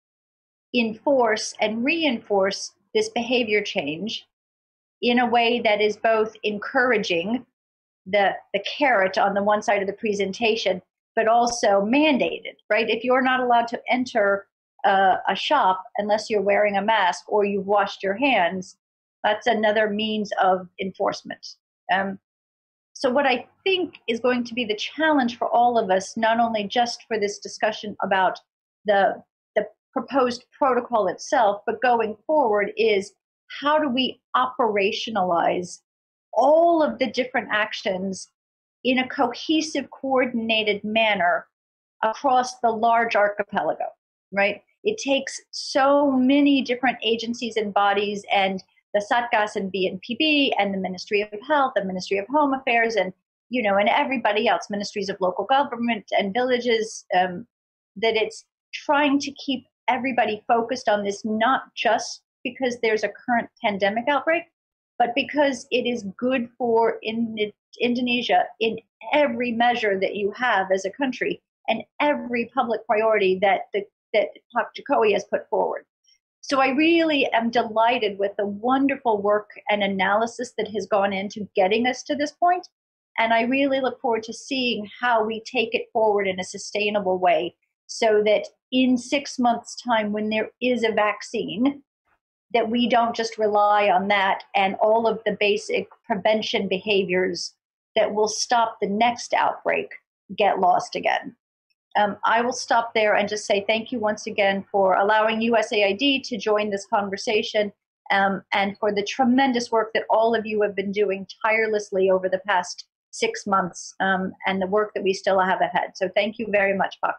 enforce and reinforce this behavior change in a way that is both encouraging, the, the carrot on the one side of the presentation, but also mandated, right? If you're not allowed to enter uh, a shop unless you're wearing a mask or you've washed your hands. That's another means of enforcement. Um, so what I think is going to be the challenge for all of us, not only just for this discussion about the, the proposed protocol itself, but going forward, is how do we operationalize all of the different actions in a cohesive, coordinated manner across the large archipelago, right? It takes so many different agencies and bodies, and the Satgas and B N P B and the Ministry of Health, the Ministry of Home Affairs, and you know, and everybody else, ministries of local government and villages, um, that it's trying to keep everybody focused on this, not just because there's a current pandemic outbreak, but because it is good for in Indonesia in every measure that you have as a country and every public priority that the, that Pak Jokowi has put forward. So I really am delighted with the wonderful work and analysis that has gone into getting us to this point. And I really look forward to seeing how we take it forward in a sustainable way so that in six months' time, when there is a vaccine, that we don't just rely on that and all of the basic prevention behaviors that will stop the next outbreak get lost again. Um, I will stop there and just say thank you once again for allowing U S A I D to join this conversation, um, and for the tremendous work that all of you have been doing tirelessly over the past six months, um, and the work that we still have ahead. So thank you very much, Pak.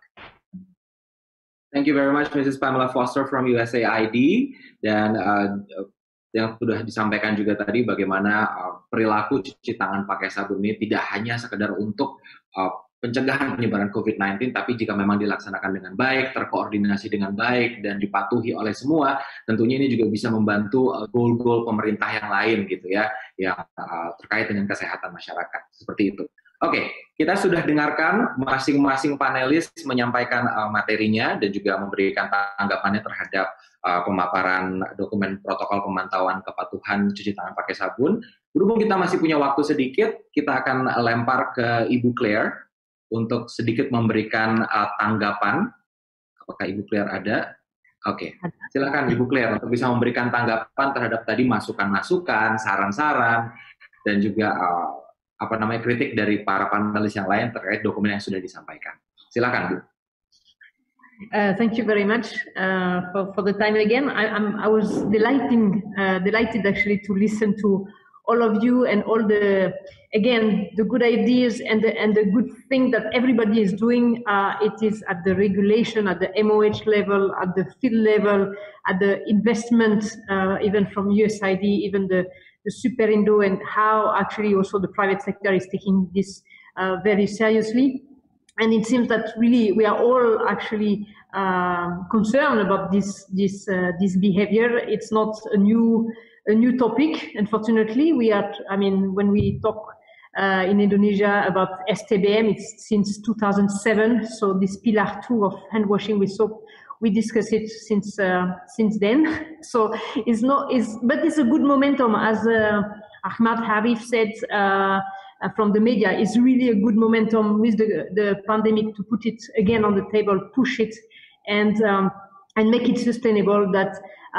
Thank you very much, Missus Pamela Foster from U S A I D. Dan uh, yang sudah disampaikan juga tadi bagaimana uh, perilaku cuci tangan pakai sabun ini tidak hanya sekedar untuk uh, pencegahan penyebaran COVID sembilan belas, tapi jika memang dilaksanakan dengan baik, terkoordinasi dengan baik, dan dipatuhi oleh semua, tentunya ini juga bisa membantu uh, goal-goal pemerintah yang lain gitu ya, yang uh, terkait dengan kesehatan masyarakat, seperti itu. Oke, kita sudah dengarkan masing-masing panelis menyampaikan uh, materinya dan juga memberikan tanggapannya terhadap uh, pemaparan dokumen protokol pemantauan kepatuhan cuci tangan pakai sabun. Berhubung kita masih punya waktu sedikit, kita akan lempar ke Ibu Claire untuk sedikit memberikan uh, tanggapan. Apakah Ibu Claire ada? Oke, silakan Ibu Claire untuk bisa memberikan tanggapan terhadap tadi masukan-masukan, saran-saran, dan juga uh, apa namanya kritik dari para panelis yang lain terkait dokumen yang sudah disampaikan. Silakan, Bu. Uh, thank you very much uh, for, for the time again. I, I'm, I was delighting, uh, delighted actually to listen to all of you and all the, again, the good ideas and the, and the good thing that everybody is doing. Uh, it is at the regulation, at the M O H level, at the field level, at the investment, uh, even from U S A I D, even the, the Super Indo, and how actually also the private sector is taking this uh, very seriously. And it seems that really we are all actually um, concerned about this this uh, this behavior. It's not a new a new topic. Unfortunately, we are. I mean, when we talk uh, in Indonesia about S T B M, it's since two thousand seven. So this pillar two of hand washing with soap, we discuss it since uh, since then. So it's not. It's but it's a good momentum, as uh, Ahmad Harif said. Uh, Uh, from the media, is really a good momentum with the, the pandemic to put it again on the table, push it, and um, and make it sustainable. That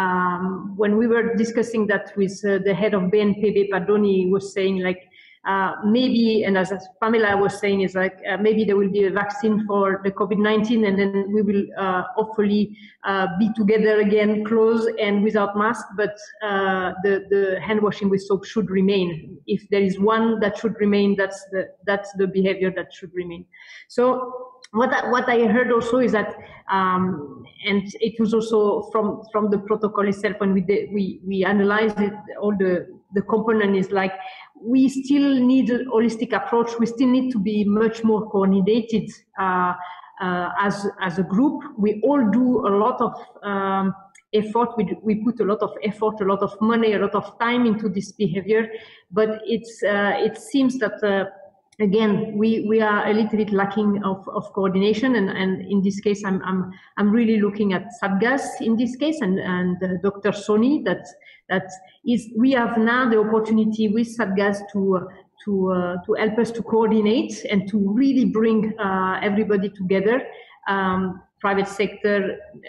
um, when we were discussing that with uh, the head of B N P B, Padoni was saying like uh, maybe, and as Pamela was saying, is like uh, maybe there will be a vaccine for the COVID nineteen, and then we will uh, hopefully uh, be together again, close and without mask. But uh, the the hand washing with soap should remain. If there is one that should remain, that's the that's the behavior that should remain. So what I, what I heard also is that, um, and it was also from from the protocol itself when we did, we we analyzed it, all the the component is like we still need a holistic approach. We still need to be much more coordinated uh, uh, as as a group. We all do a lot of um, effort. We, we put a lot of effort, a lot of money, a lot of time into this behavior, but it's uh, it seems that uh, again we we are a little bit lacking of, of coordination, and, and in this case I'm I'm I'm really looking at Satgas in this case, and and uh, Doctor Soni, that that is we have now the opportunity with Satgas to uh, to uh, to help us to coordinate and to really bring uh, everybody together, um, private sector, uh,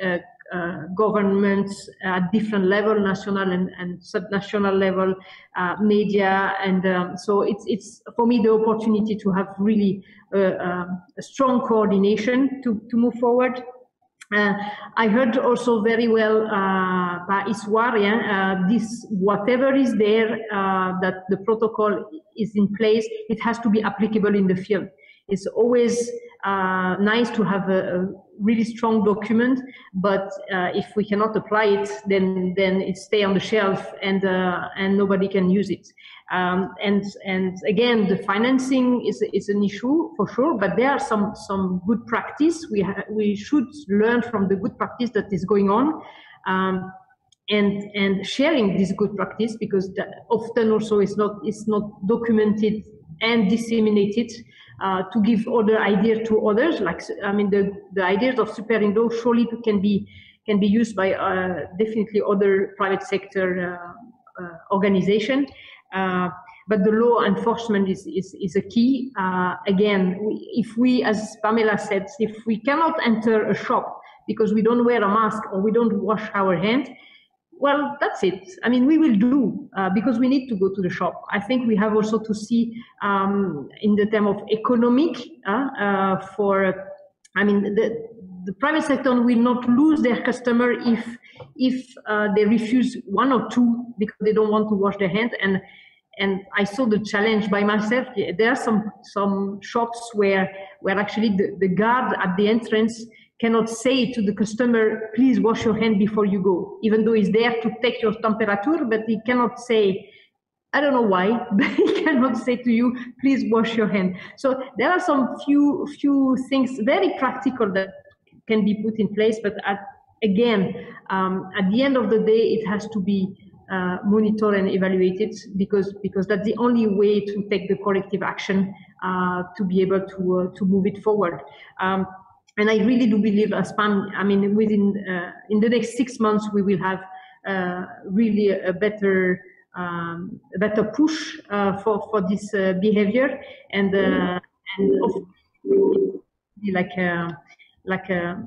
uh, governments at different level, national and, and subnational level, uh, media, and um, so it's it's for me the opportunity to have really uh, um, a strong coordination to to move forward. Uh, I heard also very well uh, by Iswar, yeah, uh, this whatever is there uh, that the protocol is in place, it has to be applicable in the field. It's always uh, nice to have a, a really strong document, but uh, if we cannot apply it, then then it stay on the shelf and uh, and nobody can use it. Um, and and again, the financing is is an issue for sure, but there are some some good practice. We ha we should learn from the good practice that is going on. Um, and and sharing this good practice, because that often also is not is not documented and disseminated uh, to give other ideas to others. Like I mean, the the ideas of Super Indo surely can be can be used by uh, definitely other private sector uh, uh, organization. Uh, but the law enforcement is is, is a key. Uh, again, we, if we, as Pamela said, if we cannot enter a shop because we don't wear a mask or we don't wash our hands, well, that's it. I mean, we will do uh, because we need to go to the shop. I think we have also to see um, in the term of economic uh, uh, for, I mean, the, the private sector will not lose their customer if if uh, they refuse one or two because they don't want to wash their hands. And and I saw the challenge by myself. There are some some shops where where actually the, the guard at the entrance cannot say to the customer, please wash your hand before you go, even though he's there to take your temperature, but he cannot say, I don't know why, but he cannot say to you, please wash your hand. So there are some few few things very practical that can be put in place, but at, again, um, at the end of the day, it has to be uh, monitored and evaluated because because that's the only way to take the corrective action uh, to be able to uh, to move it forward. Um, And I really do believe, as Pam, I mean, within uh, in the next six months, we will have uh, really a better, um, a better push uh, for for this uh, behavior, and uh, and of like a, like a,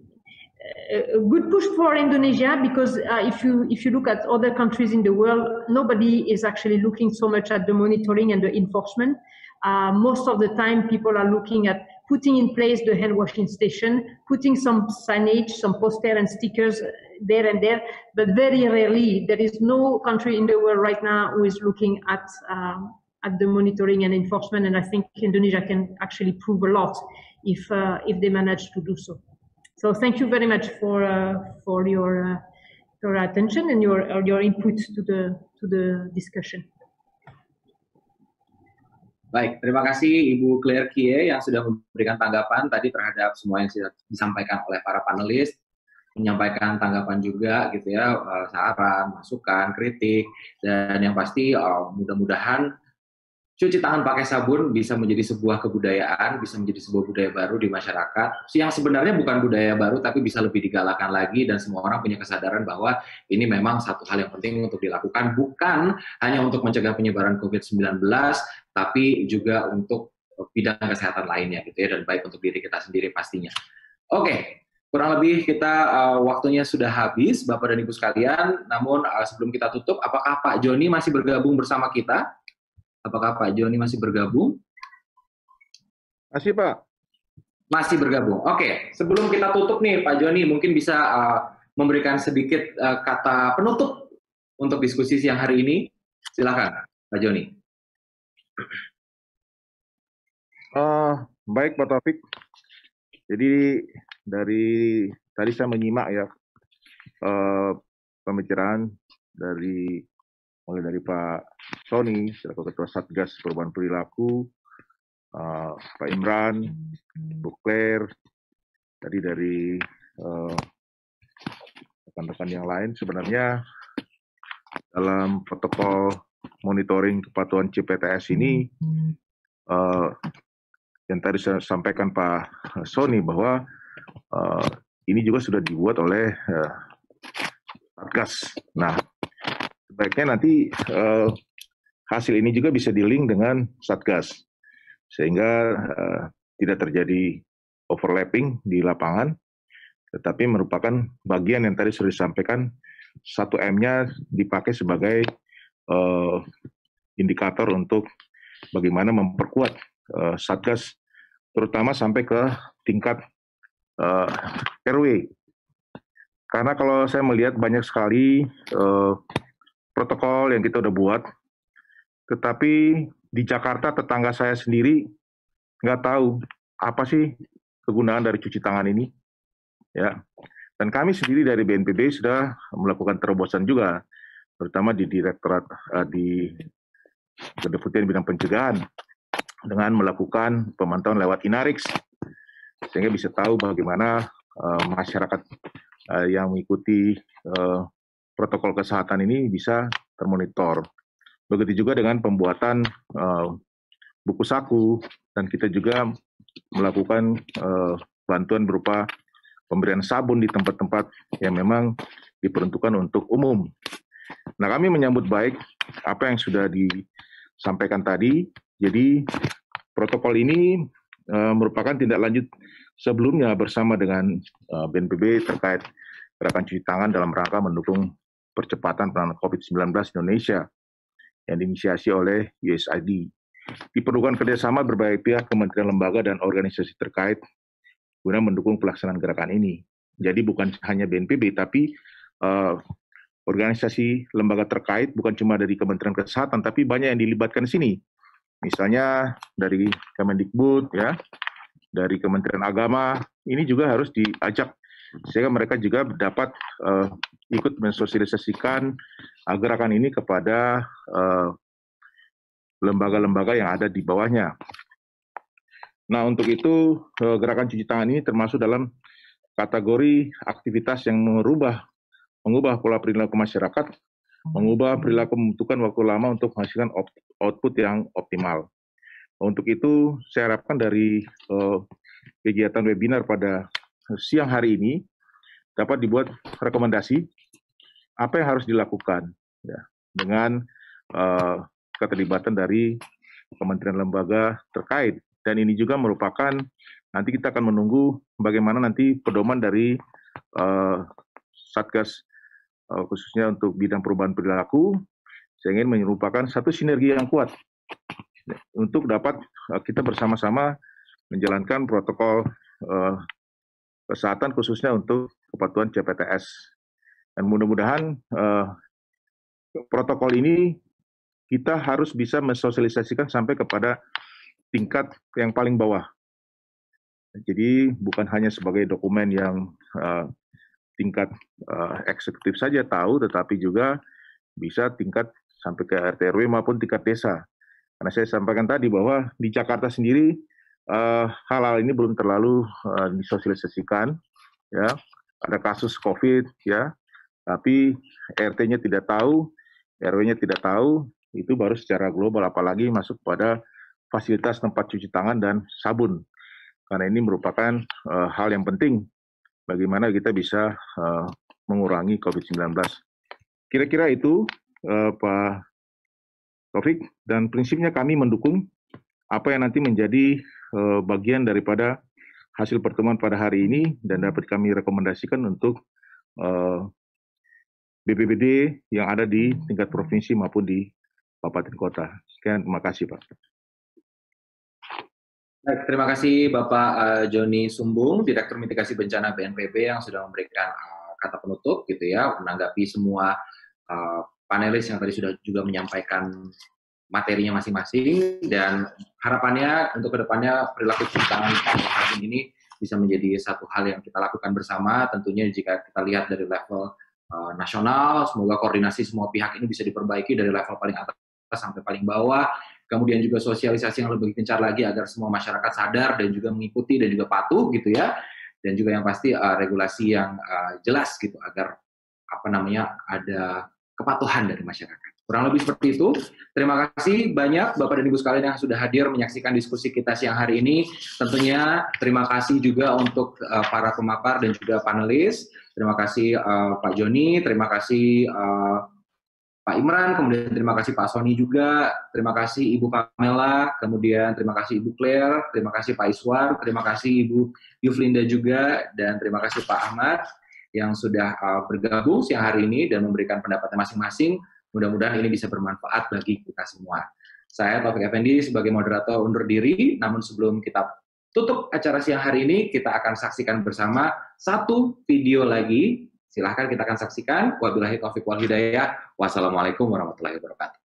a good push for Indonesia, because uh, if you if you look at other countries in the world, nobody is actually looking so much at the monitoring and the enforcement. Uh, most of the time, people are looking at putting in place the hand washing station, putting some signage, some poster and stickers there and there, but very rarely, there is no country in the world right now who is looking at um, at the monitoring and enforcement, and I think Indonesia can actually prove a lot if uh, if they manage to do so. So thank you very much for uh, for your uh, your attention and your uh, your input to the to the discussion. Baik, terima kasih Ibu Claire Kie yang sudah memberikan tanggapan tadi terhadap semua yang sudah disampaikan oleh para panelis, menyampaikan tanggapan juga gitu ya, saran, masukan, kritik, dan yang pasti mudah-mudahan cuci tangan pakai sabun bisa menjadi sebuah kebudayaan, bisa menjadi sebuah budaya baru di masyarakat, yang sebenarnya bukan budaya baru tapi bisa lebih digalakan lagi dan semua orang punya kesadaran bahwa ini memang satu hal yang penting untuk dilakukan, bukan hanya untuk mencegah penyebaran COVID sembilan belas, tapi juga untuk bidang kesehatan lainnya gitu ya, dan baik untuk diri kita sendiri pastinya. Oke, kurang lebih kita uh, waktunya sudah habis Bapak dan Ibu sekalian, namun uh, sebelum kita tutup, apakah Pak Joni masih bergabung bersama kita? Apakah Pak Joni masih bergabung? Masih, Pak. Masih bergabung. Oke, sebelum kita tutup nih Pak Joni, mungkin bisa uh, memberikan sedikit uh, kata penutup untuk diskusi siang hari ini. Silakan Pak Joni. Uh, baik Pak Taufik. Jadi dari tadi saya menyimak ya uh, pembicaraan dari mulai dari Pak Sony selaku Ketua Satgas Perubahan Perilaku, uh, Pak Imran, Bu Claire, tadi dari rekan-rekan uh, yang lain. Sebenarnya dalam protokol monitoring kepatuhan C P T S ini, uh, yang tadi saya sampaikan Pak Sony bahwa uh, ini juga sudah dibuat oleh uh, Satgas. Nah, sebaiknya nanti uh, hasil ini juga bisa di-link dengan Satgas, sehingga uh, tidak terjadi overlapping di lapangan, tetapi merupakan bagian yang tadi sudah disampaikan, satu M-nya dipakai sebagai uh, indikator untuk bagaimana memperkuat uh, Satgas, terutama sampai ke tingkat uh, R W. Karena kalau saya melihat banyak sekali uh, protokol yang kita udah buat, tetapi di Jakarta tetangga saya sendiri nggak tahu apa sih kegunaan dari cuci tangan ini. Ya, dan kami sendiri dari B N P B sudah melakukan terobosan juga, terutama di Direktorat uh, di Kedeputian Bidang Pencegahan dengan melakukan pemantauan lewat Inarix, sehingga bisa tahu bagaimana uh, masyarakat uh, yang mengikuti uh, protokol kesehatan ini bisa termonitor. Begitu juga dengan pembuatan uh, buku saku, dan kita juga melakukan uh, bantuan berupa pemberian sabun di tempat-tempat yang memang diperuntukkan untuk umum. Nah, kami menyambut baik apa yang sudah disampaikan tadi. Jadi, protokol ini uh, merupakan tindak lanjut sebelumnya bersama dengan uh, B N P B terkait gerakan cuci tangan dalam rangka mendukung percepatan penanganan COVID sembilan belas di Indonesia yang diinisiasi oleh U S A I D. Diperlukan kerjasama berbagai pihak, kementerian, lembaga, dan organisasi terkait guna mendukung pelaksanaan gerakan ini. Jadi bukan hanya B N P B, tapi uh, organisasi lembaga terkait, bukan cuma dari Kementerian Kesehatan, tapi banyak yang dilibatkan di sini. Misalnya dari Kemendikbud, ya, dari Kementerian Agama, ini juga harus diajak sehingga mereka juga dapat uh, ikut mensosialisasikan uh, gerakan ini kepada uh, lembaga-lembaga yang ada di bawahnya. Nah, untuk itu gerakan cuci tangan ini termasuk dalam kategori aktivitas yang merubah, mengubah pola perilaku masyarakat, mengubah perilaku membutuhkan waktu lama untuk menghasilkan output yang optimal. Untuk itu, saya harapkan dari uh, kegiatan webinar pada siang hari ini dapat dibuat rekomendasi apa yang harus dilakukan, ya, dengan uh, keterlibatan dari kementerian lembaga terkait. Dan ini juga merupakan, nanti kita akan menunggu bagaimana nanti pedoman dari uh, Satgas, uh, khususnya untuk bidang perubahan perilaku, sehingga merupakan satu sinergi yang kuat untuk dapat uh, kita bersama-sama menjalankan protokol uh, kesehatan khususnya untuk kepatuhan C P T S. Dan mudah-mudahan uh, protokol ini kita harus bisa mensosialisasikan sampai kepada tingkat yang paling bawah. Jadi bukan hanya sebagai dokumen yang uh, tingkat uh, eksekutif saja tahu, tetapi juga bisa tingkat sampai ke R T R W maupun tingkat desa. Karena saya sampaikan tadi bahwa di Jakarta sendiri uh, hal-hal ini belum terlalu uh, disosialisasikan, ya. Ada kasus COVID, ya, tapi R T-nya tidak tahu, R W-nya tidak tahu, itu baru secara global, apalagi masuk pada fasilitas tempat cuci tangan dan sabun. Karena ini merupakan uh, hal yang penting bagaimana kita bisa uh, mengurangi COVID sembilan belas. Kira-kira itu uh, Pak Taufik, dan prinsipnya kami mendukung apa yang nanti menjadi uh, bagian daripada hasil pertemuan pada hari ini dan dapat kami rekomendasikan untuk uh, B P B D yang ada di tingkat provinsi maupun di kabupaten kota. Sekian, terima kasih Pak. Baik, terima kasih Bapak uh, Joni Sumbung, Direktur Mitigasi Bencana B N P B yang sudah memberikan uh, kata penutup gitu ya, menanggapi semua uh, panelis yang tadi sudah juga menyampaikan materinya masing-masing, dan harapannya untuk kedepannya perilaku cuci tangan ini bisa menjadi satu hal yang kita lakukan bersama. Tentunya jika kita lihat dari level uh, nasional, semoga koordinasi semua pihak ini bisa diperbaiki dari level paling atas sampai paling bawah. Kemudian juga sosialisasi yang lebih gencar lagi agar semua masyarakat sadar dan juga mengikuti dan juga patuh gitu ya. Dan juga yang pasti uh, regulasi yang uh, jelas gitu agar apa namanya ada kepatuhan dari masyarakat. Kurang lebih seperti itu. Terima kasih banyak Bapak dan Ibu sekalian yang sudah hadir menyaksikan diskusi kita siang hari ini. Tentunya terima kasih juga untuk uh, para pemapar dan juga panelis. Terima kasih uh, Pak Joni, terima kasih uh, Pak Imran, kemudian terima kasih Pak Sony juga, terima kasih Ibu Pamela, kemudian terima kasih Ibu Claire, terima kasih Pak Iswar, terima kasih Ibu Yuflinda juga, dan terima kasih Pak Ahmad yang sudah uh, bergabung siang hari ini dan memberikan pendapatnya masing-masing. Mudah-mudahan ini bisa bermanfaat bagi kita semua. Saya Taufik Effendi sebagai moderator undur diri, namun sebelum kita tutup acara siang hari ini, kita akan saksikan bersama satu video lagi. Silahkan kita akan saksikan. Wabillahi taufiq wal hidayah. Wassalamualaikum warahmatullahi wabarakatuh.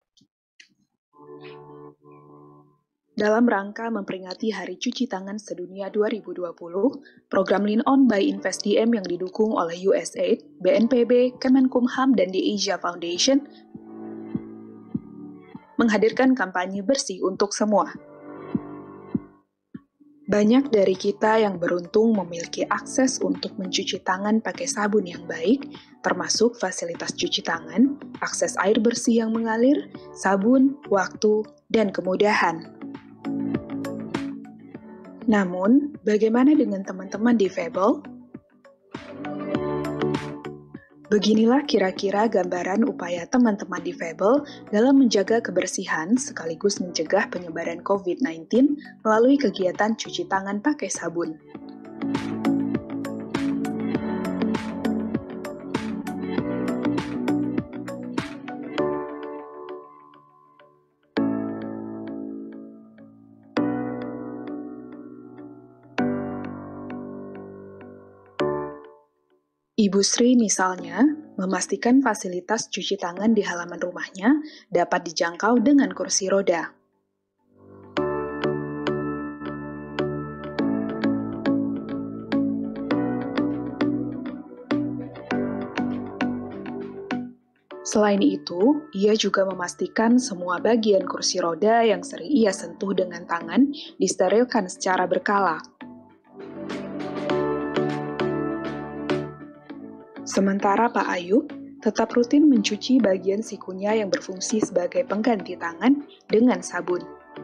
Dalam rangka memperingati Hari Cuci Tangan Sedunia dua ribu dua puluh, program Lean On by InvestDM yang didukung oleh U S A I D, B N P B, Kemenkumham, dan The Asia Foundation menghadirkan kampanye bersih untuk semua. Banyak dari kita yang beruntung memiliki akses untuk mencuci tangan pakai sabun yang baik, termasuk fasilitas cuci tangan, akses air bersih yang mengalir, sabun, waktu, dan kemudahan. Namun, bagaimana dengan teman-teman difabel? Beginilah kira-kira gambaran upaya teman-teman difabel dalam menjaga kebersihan sekaligus mencegah penyebaran covid sembilan belas melalui kegiatan cuci tangan pakai sabun. Ibu Sri misalnya, memastikan fasilitas cuci tangan di halaman rumahnya dapat dijangkau dengan kursi roda. Selain itu, ia juga memastikan semua bagian kursi roda yang sering ia sentuh dengan tangan disterilkan secara berkala. Sementara Pak Ayub tetap rutin mencuci bagian sikunya yang berfungsi sebagai pengganti tangan dengan sabun.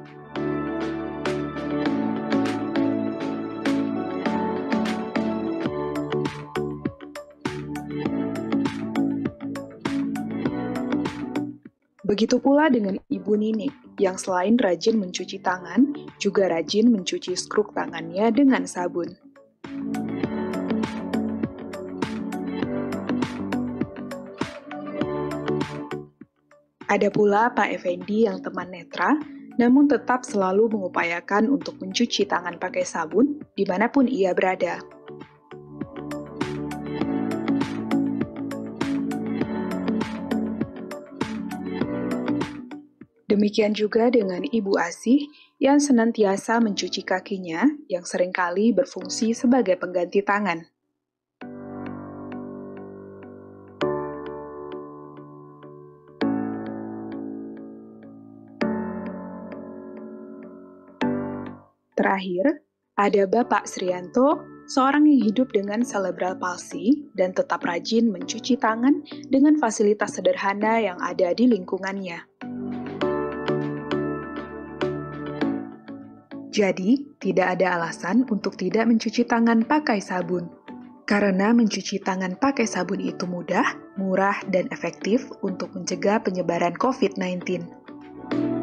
Begitu pula dengan Ibu Ninik, yang selain rajin mencuci tangan, juga rajin mencuci skruk tangannya dengan sabun. Ada pula Pak Effendi yang teman netra, namun tetap selalu mengupayakan untuk mencuci tangan pakai sabun dimanapun ia berada. Demikian juga dengan Ibu Asih yang senantiasa mencuci kakinya yang seringkali berfungsi sebagai pengganti tangan. Terakhir, ada Bapak Srianto, seorang yang hidup dengan cerebral palsy dan tetap rajin mencuci tangan dengan fasilitas sederhana yang ada di lingkungannya. Jadi, tidak ada alasan untuk tidak mencuci tangan pakai sabun. Karena mencuci tangan pakai sabun itu mudah, murah, dan efektif untuk mencegah penyebaran covid sembilan belas.